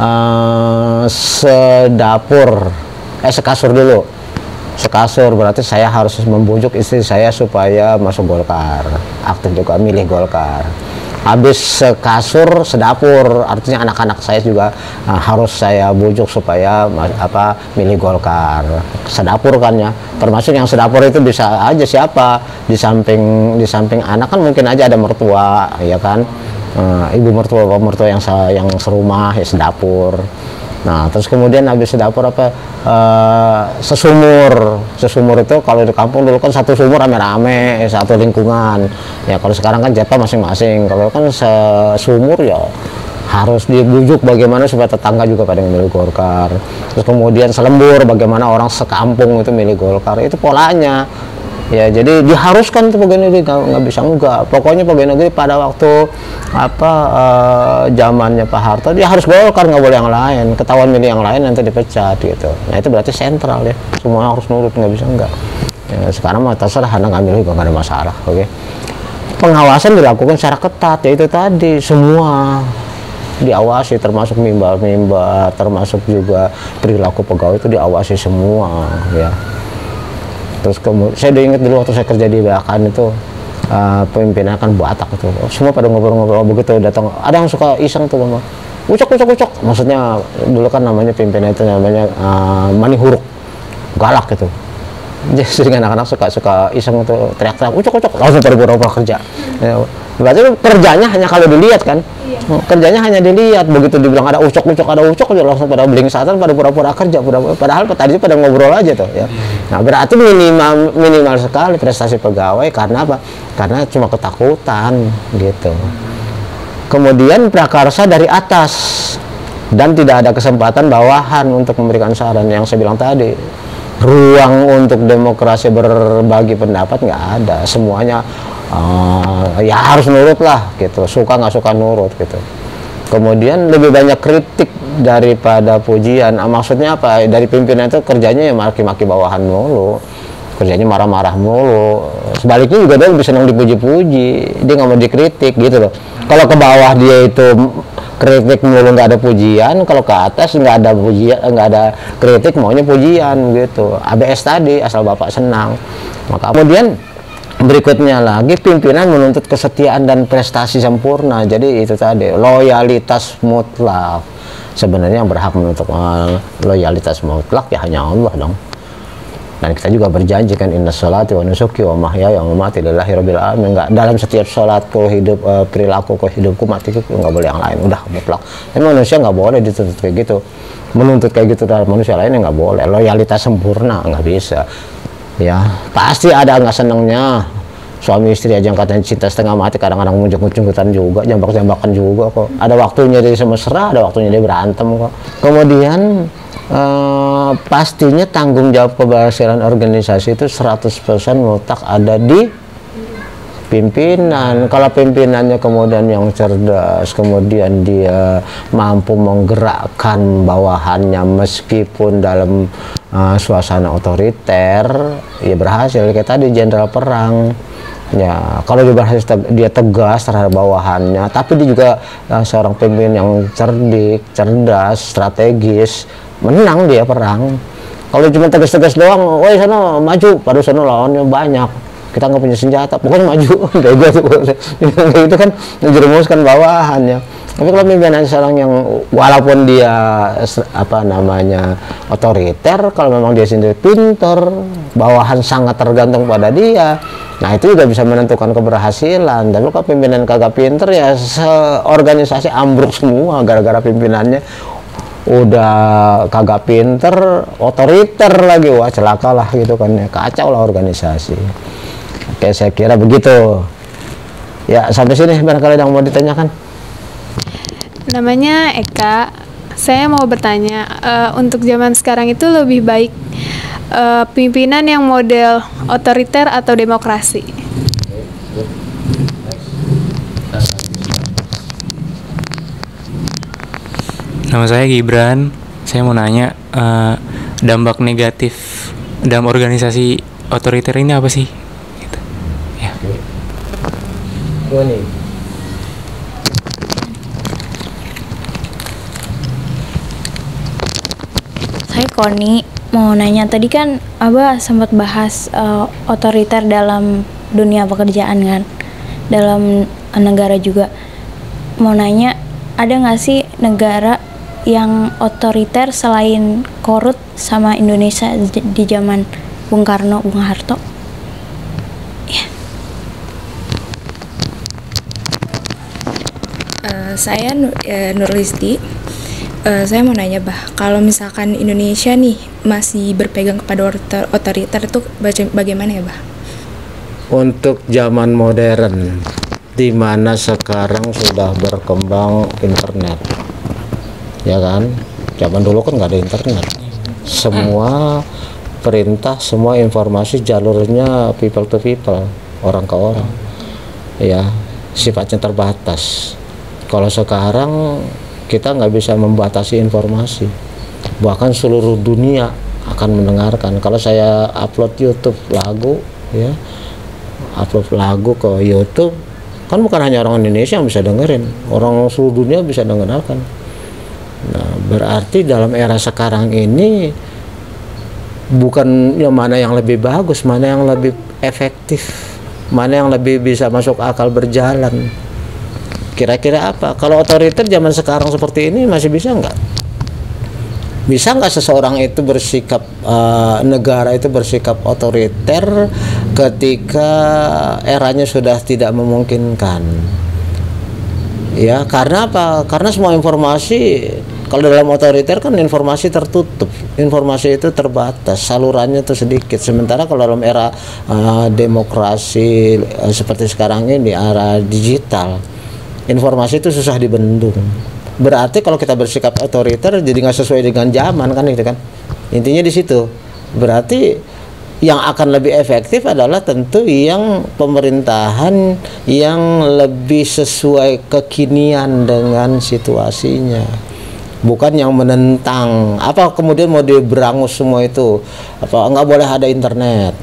sekasur dulu. Sekasur berarti saya harus membujuk istri saya supaya masuk Golkar, aktif juga milih Golkar. Habis sekasur sedapur, artinya anak-anak saya juga harus saya bujuk supaya milih Golkar. Sedapur kan ya, termasuk yang sedapur itu bisa aja siapa, di samping anak kan mungkin aja ada mertua, ya kan, ibu mertua, bapak mertua yang serumah ya sedapur. Nah, terus kemudian habis sedapur sesumur itu kalau di kampung dulu kan satu sumur rame-rame, satu lingkungan. Ya kalau sekarang kan jatah masing-masing. Kalau kan sesumur ya harus dibujuk bagaimana supaya tetangga juga pada milih Golkar. Terus kemudian selembur, bagaimana orang sekampung itu milih Golkar. Itu polanya. Ya, jadi diharuskan tuh pegawai negeri, nggak bisa enggak. Pokoknya pegawai negeri pada waktu zamannya Pak Harto dia harus Golkar, nggak boleh yang lain. Ketahuan milih yang lain nanti dipecat gitu. Nah itu berarti sentral ya, semua harus nurut, nggak bisa enggak. Ya, sekarang mah terserah, anak ngambil juga nggak ada masalah, oke. Pengawasan dilakukan secara ketat, ya itu tadi semua diawasi, termasuk mimbar, termasuk juga perilaku pegawai itu diawasi semua, ya. Terus kemudian saya udah ingat dulu waktu saya kerja di BAKN itu pimpinan kan Batak itu, semua pada ngobrol-ngobrol, begitu datang ada yang suka iseng tuh ngomong ucok, maksudnya dulu kan namanya pimpinan itu namanya mani huruk, galak gitu. Jadi sering anak-anak suka iseng itu teriak-teriak ucok, langsung pada kerja. Ya, Berarti kerjanya hanya kalau dilihat kan? Kerjanya hanya dilihat. Begitu dibilang ada ucok, langsung pada bling satan, pada pura-pura kerja, padahal tadi pada ngobrol aja tuh ya. Nah, berarti minimal sekali prestasi pegawai. Karena apa? Karena cuma ketakutan gitu. Kemudian prakarsa dari atas, dan tidak ada kesempatan bawahan untuk memberikan saran. Yang saya bilang tadi, ruang untuk demokrasi berbagi pendapat nggak ada. Semuanya ya harus nurut lah gitu, suka nggak suka nurut gitu. Kemudian lebih banyak kritik daripada pujian. Maksudnya apa? Dari pimpinan itu kerjanya ya maki-maki bawahan mulu, kerjanya marah-marah mulu. Sebaliknya juga dia lebih senang dipuji-puji, dia nggak mau dikritik gitu loh. Kalau ke bawah dia itu kritik mulu, nggak ada pujian. Kalau ke atas nggak ada pujian, nggak ada kritik, maunya pujian gitu. ABS tadi, asal bapak senang. Maka kemudian berikutnya lagi, pimpinan menuntut kesetiaan dan prestasi sempurna. Jadi itu tadi, loyalitas mutlak. Sebenarnya yang berhak menuntut loyalitas mutlak ya hanya Allah dong. Dan kita juga berjanji kan, inna sholati wa nusuki wa mahyaya wa mamati lillahi rabbil alamin. Enggak, dalam setiap sholatku, hidup perilakuku, hidupku, matiku, nggak boleh yang lain, udah mutlak. Tapi manusia nggak boleh dituntut kayak gitu, menuntut kayak gitu terhadap manusia lainnya nggak boleh. Loyalitas sempurna nggak bisa. Ya pasti ada nggak senengnya. Suami istri aja yang katanya cinta setengah mati, kadang-kadang muncul-muncul juga, jambak-jambakan juga kok. Ada waktunya dia mesra, ada waktunya dia berantem kok. Kemudian pastinya tanggung jawab keberhasilan organisasi itu 100% mutlak ada di pimpinan. Kalau pimpinannya kemudian yang cerdas, kemudian dia mampu menggerakkan bawahannya meskipun dalam suasana otoriter, ya berhasil. Kayak tadi jenderal perang ya, kalau dia berhasil, dia tegas terhadap bawahannya, tapi dia juga seorang pemimpin yang cerdik, cerdas, strategis, menang dia perang. Kalau cuma tegas-tegas doang, woi sana maju, pada sana lawannya banyak, kita nggak punya senjata, pokoknya maju kayak gitu. Itu kan menjerumuskan bawahannya. Tapi kalau pimpinan seorang yang walaupun dia apa namanya otoriter, kalau memang dia sendiri pintar, bawahan sangat tergantung pada dia, nah itu juga bisa menentukan keberhasilan. Dan kalau pimpinan kagak pinter ya organisasi ambruk semua gara-gara pimpinannya udah kagak pinter, otoriter lagi, wah celaka lah gitu kan ya, kacau lah organisasi. Oke, saya kira begitu ya. Sampai sini barangkali yang mau ditanyakan. Namanya Eka, saya mau bertanya, untuk zaman sekarang itu lebih baik pimpinan yang model otoriter atau demokrasi? Nama saya Gibran. Saya mau nanya, dampak negatif dalam organisasi otoriter ini apa sih? Gitu. Ya. Saya Koni, mau nanya, tadi kan Abah sempat bahas otoriter dalam dunia pekerjaan kan, dalam negara juga. Mau nanya, ada nggak sih negara yang otoriter selain korut sama Indonesia di zaman Bung Karno, Bung Harto? Ya. Saya Nurlisti. Saya mau nanya, Bah, kalau misalkan Indonesia nih masih berpegang kepada otoriter itu bagaimana ya, Bah? Untuk zaman modern, di mana sekarang sudah berkembang internet, ya kan? Zaman dulu kan nggak ada internet. Semua perintah, semua informasi jalurnya people to people, orang ke orang, ya sifatnya terbatas. Kalau sekarang kita nggak bisa membatasi informasi, bahkan seluruh dunia akan mendengarkan. Kalau saya upload YouTube lagu, ya upload lagu ke YouTube, kan bukan hanya orang Indonesia yang bisa dengerin, orang seluruh dunia bisa dengarkan. Nah, berarti dalam era sekarang ini bukan yang mana yang lebih bagus, mana yang lebih efektif, mana yang lebih bisa masuk akal berjalan. Kira-kira apa? Kalau otoriter zaman sekarang seperti ini masih bisa nggak? Bisa nggak seseorang itu bersikap, negara itu bersikap otoriter ketika eranya sudah tidak memungkinkan? Ya, karena apa? Karena semua informasi, kalau dalam otoriter kan informasi tertutup, informasi itu terbatas, salurannya itu sedikit. Sementara kalau dalam era demokrasi seperti sekarang ini, era digital, informasi itu susah dibendung. Berarti kalau kita bersikap otoriter jadi nggak sesuai dengan zaman kan, gitu kan? Intinya di situ. Berarti yang akan lebih efektif adalah tentu yang pemerintahan yang lebih sesuai kekinian dengan situasinya, bukan yang menentang. Apa kemudian mau diberangus semua itu? Apa nggak boleh ada internet,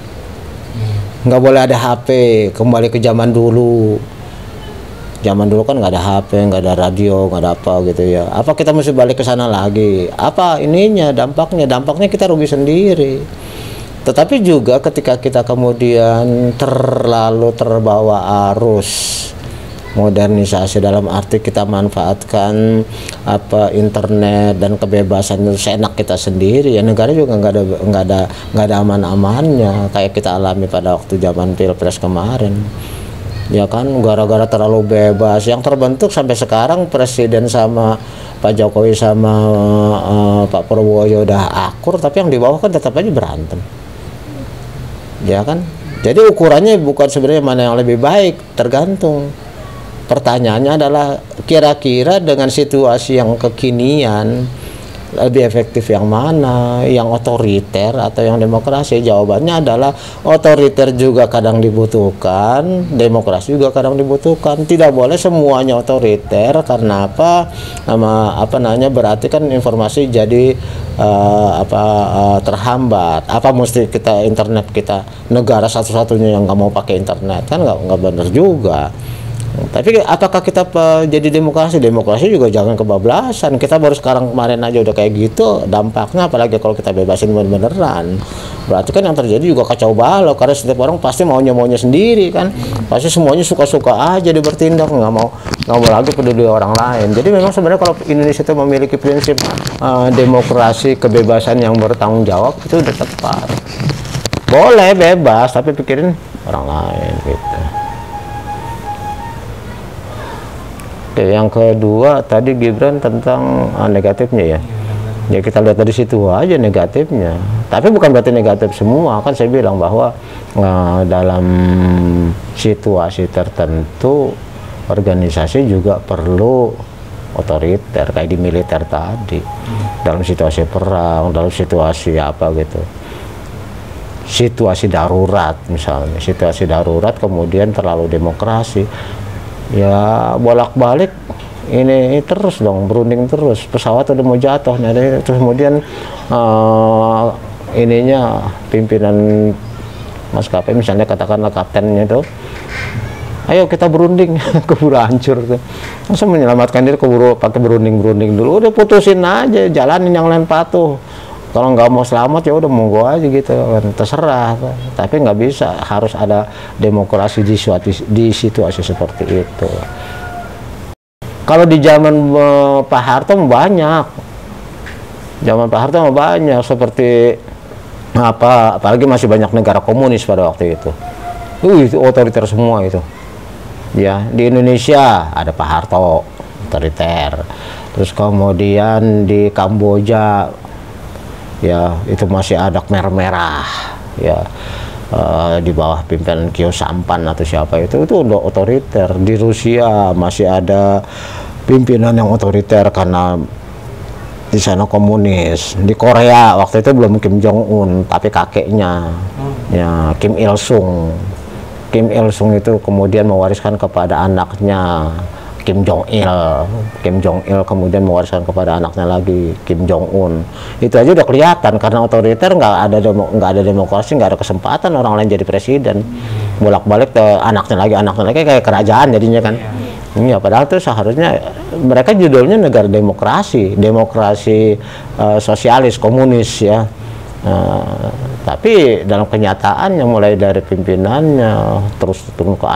nggak boleh ada HP, kembali ke zaman dulu. Zaman dulu kan nggak ada HP, nggak ada radio, nggak ada apa gitu ya. Apa kita mesti balik ke sana lagi? Apa ininya, dampaknya? Dampaknya kita rugi sendiri. Tetapi juga ketika kita kemudian terlalu terbawa arus modernisasi, dalam arti kita manfaatkan internet dan kebebasan itu seenak kita sendiri, ya negara juga nggak ada aman-amannya kayak kita alami pada waktu zaman Pilpres kemarin. Ya kan, gara-gara terlalu bebas yang terbentuk sampai sekarang presiden sama Pak Jokowi sama Pak Prabowo ya udah akur, tapi yang di bawah kan tetap aja berantem. Ya kan, jadi ukurannya bukan sebenarnya mana yang lebih baik, tergantung. Pertanyaannya adalah kira-kira dengan situasi yang kekinian lebih efektif yang mana, yang otoriter atau yang demokrasi? Jawabannya adalah otoriter juga kadang dibutuhkan, demokrasi juga kadang dibutuhkan. Tidak boleh semuanya otoriter, karena apa? Berarti kan informasi jadi terhambat. Apa mesti kita internet kita negara satu-satunya yang nggak mau pakai internet? Kan nggak benar juga. Tapi apakah kita jadi demokrasi? Demokrasi juga jangan kebablasan. Kita baru sekarang kemarin aja udah kayak gitu dampaknya, apalagi kalau kita bebasin beneran. Berarti kan yang terjadi juga kacau balau, karena setiap orang pasti maunya sendiri kan. Pasti semuanya suka-suka aja dia bertindak, nggak mau lagi peduli orang lain. Jadi memang sebenarnya kalau Indonesia itu memiliki prinsip demokrasi, kebebasan yang bertanggung jawab, itu udah tepat. Boleh bebas, tapi pikirin orang lain gitu. Oke, yang kedua tadi Gibran tentang negatifnya ya. Ya kita lihat dari situ aja negatifnya. Tapi bukan berarti negatif semua, kan saya bilang bahwa dalam situasi tertentu organisasi juga perlu otoriter kayak di militer tadi. Dalam situasi perang, dalam situasi apa gitu. Situasi darurat misalnya, situasi darurat kemudian terlalu demokrasi. Ya bolak-balik ini terus dong, berunding terus, pesawat udah mau jatuh nih, terus kemudian ininya pimpinan maskapai misalnya katakanlah kaptennya itu, ayo kita berunding, keburu hancur tuh, masa menyelamatkan diri keburu pakai berunding dulu, udah putusin aja, jalanin yang lain patuh. Kalau nggak mau selamat ya udah monggo aja gitu kan, terserah. Tapi nggak bisa, harus ada demokrasi di situasi seperti itu. Kalau di zaman Pak Harto banyak, seperti apalagi masih banyak negara komunis pada waktu itu. Itu otoriter semua itu. Ya, di Indonesia ada Pak Harto, otoriter. Terus kemudian di Kamboja ya itu masih ada Khmer Merah ya, di bawah pimpinan Kyo Sampan atau siapa itu udah otoriter. Di Rusia masih ada pimpinan yang otoriter karena di sana komunis. Di Korea waktu itu belum Kim Jong Un tapi kakeknya ya Kim Il Sung itu kemudian mewariskan kepada anaknya Kim Jong Il kemudian mewariskan kepada anaknya lagi Kim Jong Un. Itu aja udah kelihatan, karena otoriter nggak ada demokrasi, nggak ada kesempatan orang lain jadi presiden. Bolak-balik ke anaknya lagi kayak kerajaan jadinya kan. Ya padahal tuh seharusnya mereka judulnya negara demokrasi sosialis komunis ya. Tapi dalam kenyataannya mulai dari pimpinannya terus turun ke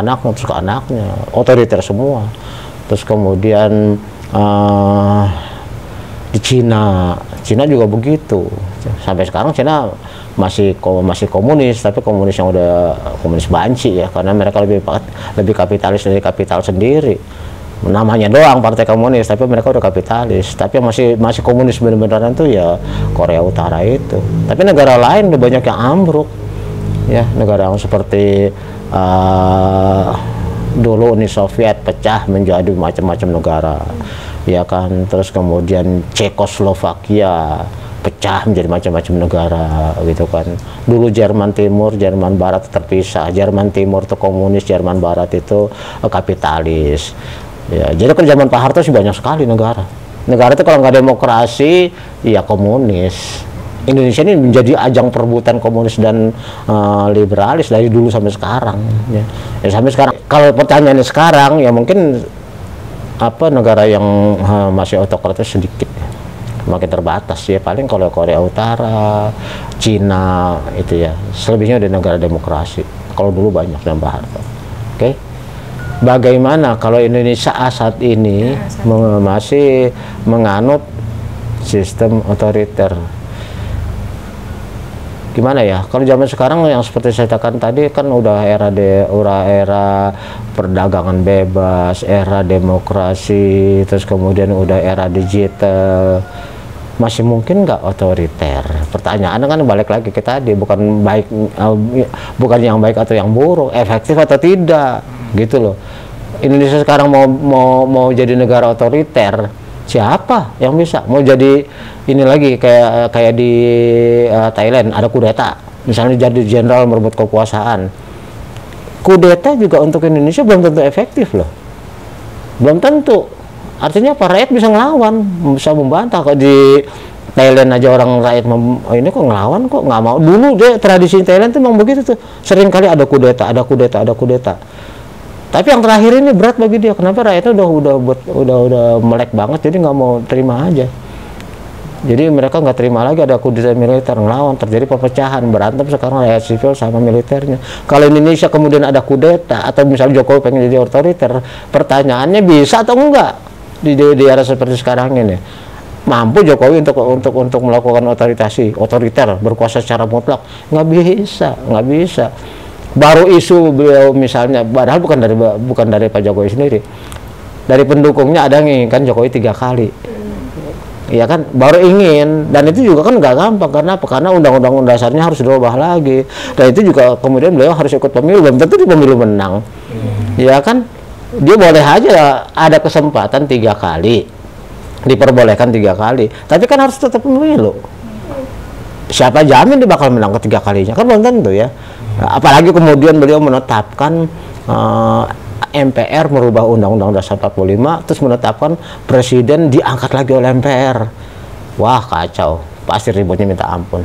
anaknya otoriter semua. Terus kemudian Di Cina juga begitu. Sampai sekarang Cina masih komunis, tapi komunis yang udah komunis banci ya, karena mereka lebih kapitalis dari kapital sendiri. Namanya doang partai komunis, tapi mereka udah kapitalis. Tapi yang masih komunis bener-beneran tuh ya Korea Utara itu. Tapi negara lain udah banyak yang ambruk ya, negara yang seperti dulu Uni Soviet pecah menjadi macam-macam negara ya kan, terus kemudian Cekoslovakia pecah menjadi macam-macam negara gitu kan. Dulu Jerman Timur, Jerman Barat terpisah. Jerman Timur itu komunis, Jerman Barat itu kapitalis. Ya, jadi kan zaman Pak Harto sih banyak sekali negara. Negara itu kalau nggak demokrasi, ya komunis. Indonesia ini menjadi ajang perebutan komunis dan liberalis dari dulu sampai sekarang. Ya. Sampai sekarang. Kalau pertanyaannya sekarang, ya mungkin negara yang masih otoriter sedikit, makin terbatas ya. Paling kalau Korea Utara, Cina itu ya. Selebihnya udah negara demokrasi. Kalau dulu banyak zaman Pak Harto. Oke. Bagaimana kalau Indonesia saat ini masih menganut sistem otoriter? Gimana ya? Kalau zaman sekarang yang seperti saya katakan tadi kan udah era perdagangan bebas, era demokrasi, terus kemudian udah era digital. Masih mungkin nggak otoriter? Pertanyaannya kan balik lagi ke tadi, bukan yang baik atau yang buruk, efektif atau tidak, gitu loh. Indonesia sekarang mau jadi negara otoriter, siapa yang bisa? Mau jadi ini lagi kayak di Thailand ada kudeta, misalnya jadi jenderal merebut kekuasaan. Kudeta juga untuk Indonesia belum tentu efektif loh, belum tentu. Artinya apa? Rakyat bisa ngelawan, bisa membantah. Kok di Thailand aja orang rakyat ini kok ngelawan, kok nggak mau. Dulu deh tradisi Thailand tuh memang begitu tuh, sering kali ada kudeta. Tapi yang terakhir ini berat bagi dia. Kenapa? Rakyatnya udah melek banget, jadi nggak mau terima aja. Jadi mereka nggak terima lagi ada kudeta militer, ngelawan, terjadi perpecahan, berantem sekarang rakyat sipil sama militernya. Kalau Indonesia kemudian ada kudeta atau misalnya Jokowi pengen jadi otoriter, pertanyaannya bisa atau enggak di era seperti sekarang ini? Mampu Jokowi untuk melakukan otoriter, berkuasa secara mutlak? Nggak bisa. Baru isu beliau misalnya, padahal bukan dari Pak Jokowi sendiri, dari pendukungnya ada yang menginginkan Jokowi 3 kali. Ya kan, baru ingin, dan itu juga kan nggak gampang. Karena undang-undang dasarnya harus dirubah lagi, dan itu juga kemudian beliau harus ikut pemilu, belum tentu di pemilu menang. Ya kan, dia boleh aja ada kesempatan 3 kali, diperbolehkan 3 kali, tapi kan harus tetap pemilu. Siapa jamin dia bakal menang ke 3 kalinya? Kan belum tentu ya. Apalagi kemudian beliau menetapkan MPR merubah Undang-Undang Dasar 45, terus menetapkan presiden diangkat lagi oleh MPR. Wah, kacau. Pasti ributnya minta ampun.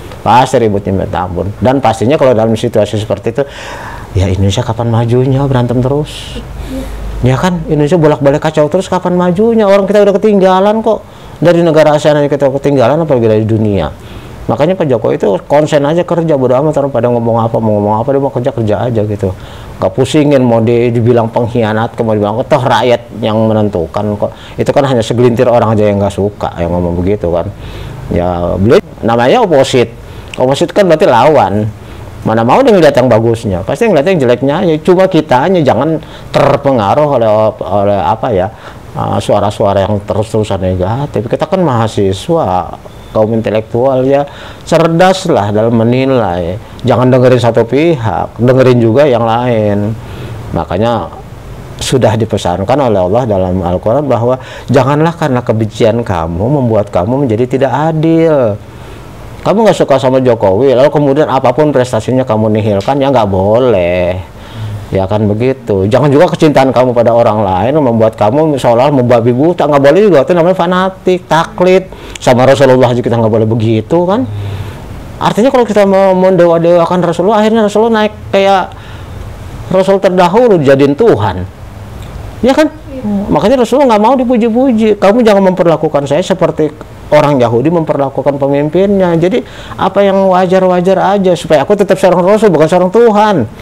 Dan pastinya kalau dalam situasi seperti itu, ya Indonesia kapan majunya? Berantem terus. Ya kan, Indonesia bolak-balik kacau terus, kapan majunya? Orang kita udah ketinggalan kok. Dari negara ASEAN aja kita ketinggalan, apalagi dari dunia. Makanya Pak Jokowi itu konsen aja kerja, bodo amat orang pada ngomong apa, dia mau kerja aja gitu. Gak pusingin mau dibilang pengkhianat, mau dibilang toh rakyat yang menentukan kok. Itu kan hanya segelintir orang aja yang gak suka yang ngomong begitu kan. Ya beliau namanya oposit kan berarti lawan. Mana mau dia ngeliat yang bagusnya, pasti ngeliat yang jeleknya aja. Cuma kita hanya jangan terpengaruh oleh apa ya, suara-suara yang terus-terusan negatif. Kita kan mahasiswa, kaum intelektual ya, cerdas lah dalam menilai. Jangan dengerin satu pihak, dengerin juga yang lain. Makanya sudah dipesankan oleh Allah dalam Al-Quran bahwa janganlah karena kebencian kamu membuat kamu menjadi tidak adil. Kamu nggak suka sama Jokowi, lalu kemudian apapun prestasinya kamu nihilkan, ya nggak boleh. Ya kan begitu. Jangan juga kecintaan kamu pada orang lain membuat kamu seolah membabi buta, nggak boleh juga. Itu namanya fanatik, taklid. Sama Rasulullah aja kita nggak boleh begitu kan. Artinya kalau kita mau mendewa-dewakan Rasulullah, akhirnya Rasulullah naik kayak Rasul terdahulu jadiin Tuhan. Ya kan? Makanya Rasulullah nggak mau dipuji-puji. Kamu jangan memperlakukan saya seperti orang Yahudi memperlakukan pemimpinnya. Jadi apa yang wajar-wajar aja supaya aku tetap seorang Rasul bukan seorang Tuhan.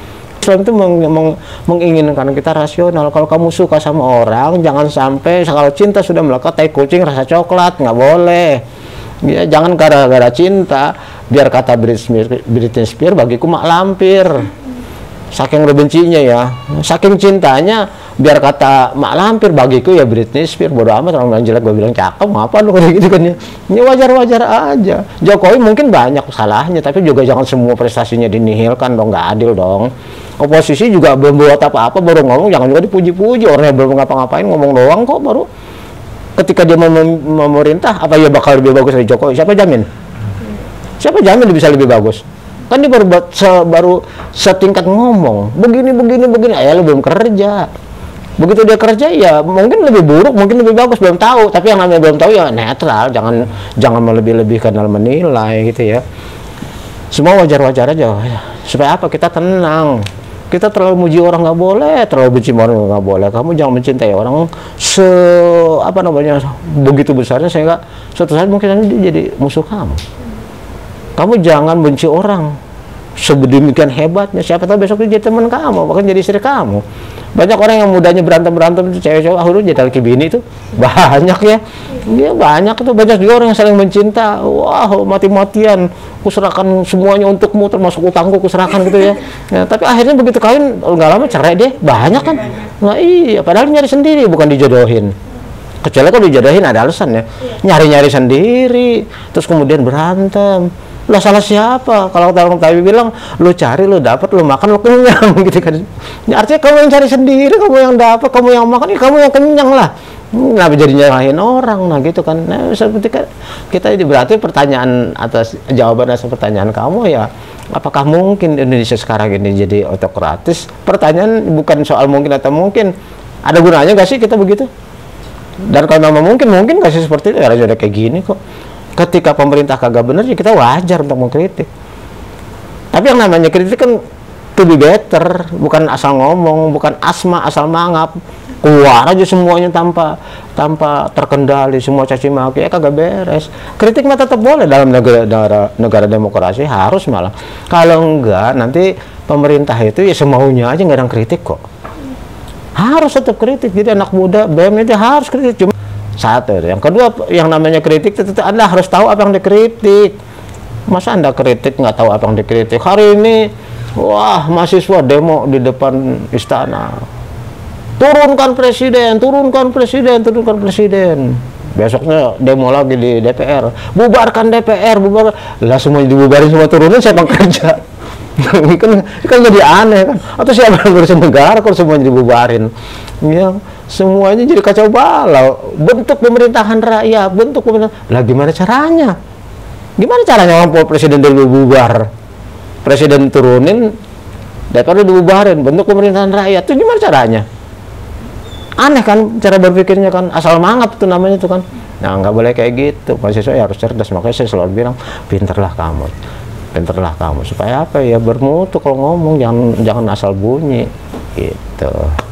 Islam itu menginginkan kita rasional. Kalau kamu suka sama orang, jangan sampai kalau cinta sudah melekat tai kucing rasa coklat, nggak boleh. Ya, jangan gara-gara cinta, biar kata Britney Spears, bagiku mak lampir. Saking bencinya ya, saking cintanya, biar kata mak lampir, bagiku ya Britney Spears, bodo amat orang jelek gue bilang cakep, apa lu kayak gitu kan ya. Ini wajar-wajar aja. Jokowi mungkin banyak salahnya, tapi juga jangan semua prestasinya dinihilkan dong, nggak adil dong. Oposisi juga belum buat apa-apa, baru ngomong, jangan juga dipuji-puji. Orangnya belum ngapa-ngapain, ngomong doang kok, baru ketika dia memerintah, apa ya bakal lebih bagus dari Jokowi? Siapa jamin? Siapa jamin dia bisa lebih bagus? Kan dia baru setingkat ngomong, begini, ya lu belum kerja. Begitu dia kerja ya mungkin lebih buruk, mungkin lebih bagus, belum tahu. Tapi yang namanya belum tahu ya netral, jangan melebih-lebihkan dalam menilai gitu ya. Semua wajar-wajar aja. Supaya apa? Kita tenang. Kita terlalu muji orang nggak boleh, terlalu benci orang nggak boleh. Kamu jangan mencintai orang begitu besarnya sehingga suatu saat mungkin dia jadi musuh kamu. Kamu jangan benci orang sedemikian hebatnya, siapa tahu besok dia jadi teman kamu, bahkan jadi istri kamu. Banyak orang yang mudanya berantem cewek-cewek akhirnya jadi laki bini itu banyak ya. Dia banyak itu, banyak juga orang yang saling mencinta. Wah, mati-matian kuserahkan semuanya untukmu, termasuk utangku kuserahkan gitu ya. Nah, tapi akhirnya begitu kawin nggak lama cerai deh, banyak kan. Nah iya, padahal nyari sendiri bukan dijodohin. Kecuali kalau dijodohin ada alasan ya, nyari-nyari sendiri terus kemudian berantem. Lah salah siapa? Kalau orang Tawi bilang lu cari, lu dapat, lu makan, lu kenyang gitu kan. Ya, artinya kamu yang cari sendiri, kamu yang dapat, kamu yang makan, ya kamu yang kenyang lah. Kenapa jadi nyalahin orang? Nah gitu kan. Nah, seperti kan kita ini berarti pertanyaan atas jawaban atas pertanyaan kamu ya, apakah mungkin Indonesia sekarang ini jadi autokratis? Pertanyaan bukan soal mungkin atau mungkin. Ada gunanya gak sih kita begitu? Dan kalau memang mungkin gak sih seperti itu? Ya udah kayak gini kok. Ketika pemerintah kagak bener ya kita wajar untuk mengkritik. Tapi yang namanya kritik kan to be better, bukan asal ngomong, bukan asal mangap, keluar aja semuanya tanpa terkendali, semua caci maki, ya kagak beres. Kritik mah tetap boleh dalam negara demokrasi, harus malah. Kalau enggak nanti pemerintah itu ya semaunya aja, nggak ada yang kritik kok. Harus tetap kritik. Jadi anak muda BEM itu harus kritik. Cuma satu, yang kedua, yang namanya kritik itu Anda harus tahu apa yang dikritik. Masa Anda kritik nggak tahu apa yang dikritik? Hari ini, wah, mahasiswa demo di depan istana, turunkan presiden. Besoknya demo lagi di DPR, bubarkan DPR, lah semuanya dibubarin, semua turunin, siapa yang kerja? kan jadi aneh kan? Atau siapa yang ngurusin negara kalau semuanya dibubarin? Ya, semuanya jadi kacau balau. Bentuk pemerintahan rakyat, bentuk pemerintahan. Lah gimana caranya? Gimana caranya orang presiden dulu bubar, presiden turunin, DPR dibubarin, bentuk pemerintahan rakyat itu gimana caranya? Aneh kan cara berpikirnya kan, asal mangap itu namanya itu kan. Nah nggak boleh kayak gitu. Mahasiswa ya harus cerdas. Makanya saya selalu bilang pinterlah kamu supaya apa ya, bermutu kalau ngomong, jangan asal bunyi gitu.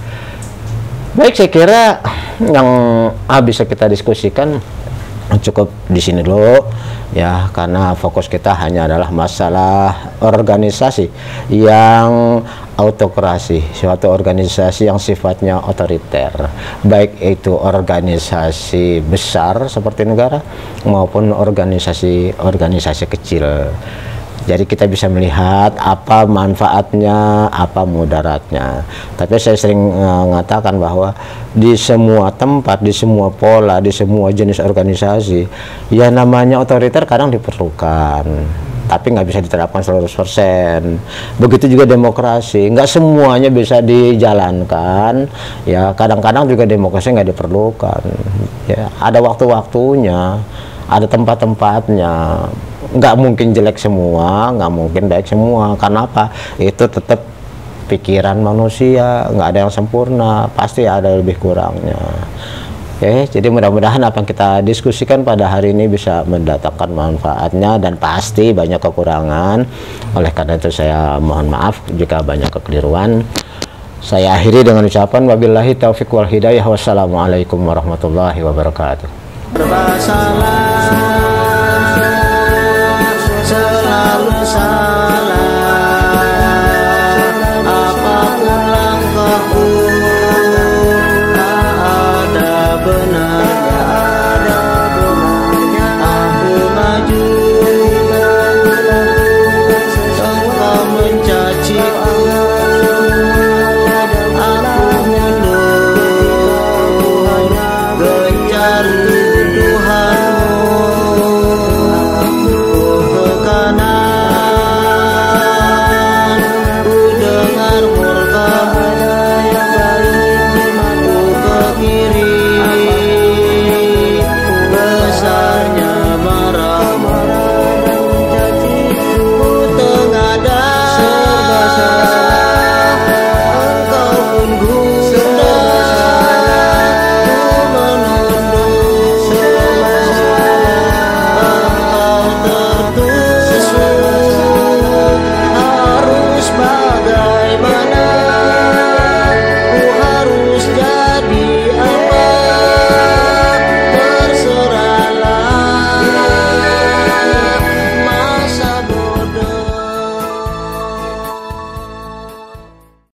Baik, saya kira yang bisa kita diskusikan cukup di sini dulu ya, karena fokus kita hanya adalah masalah organisasi yang autokrasi, suatu organisasi yang sifatnya otoriter, baik itu organisasi besar seperti negara maupun organisasi kecil. Jadi kita bisa melihat apa manfaatnya, apa mudaratnya. Tapi saya sering mengatakan bahwa di semua tempat, di semua pola, di semua jenis organisasi, ya namanya otoriter kadang diperlukan, tapi nggak bisa diterapkan 100%. Begitu juga demokrasi, nggak semuanya bisa dijalankan. Ya kadang-kadang juga demokrasi nggak diperlukan. Ya ada waktu-waktunya, ada tempat-tempatnya. Nggak mungkin jelek semua, nggak mungkin baik semua. Karena apa? Itu tetap pikiran manusia, nggak ada yang sempurna, pasti ada lebih kurangnya. Oke, jadi mudah-mudahan apa yang kita diskusikan pada hari ini bisa mendatangkan manfaatnya, dan pasti banyak kekurangan. Oleh karena itu saya mohon maaf jika banyak kekeliruan. Saya akhiri dengan ucapan wabillahi taufiq wal hidayah. Wassalamualaikum warahmatullahi wabarakatuh.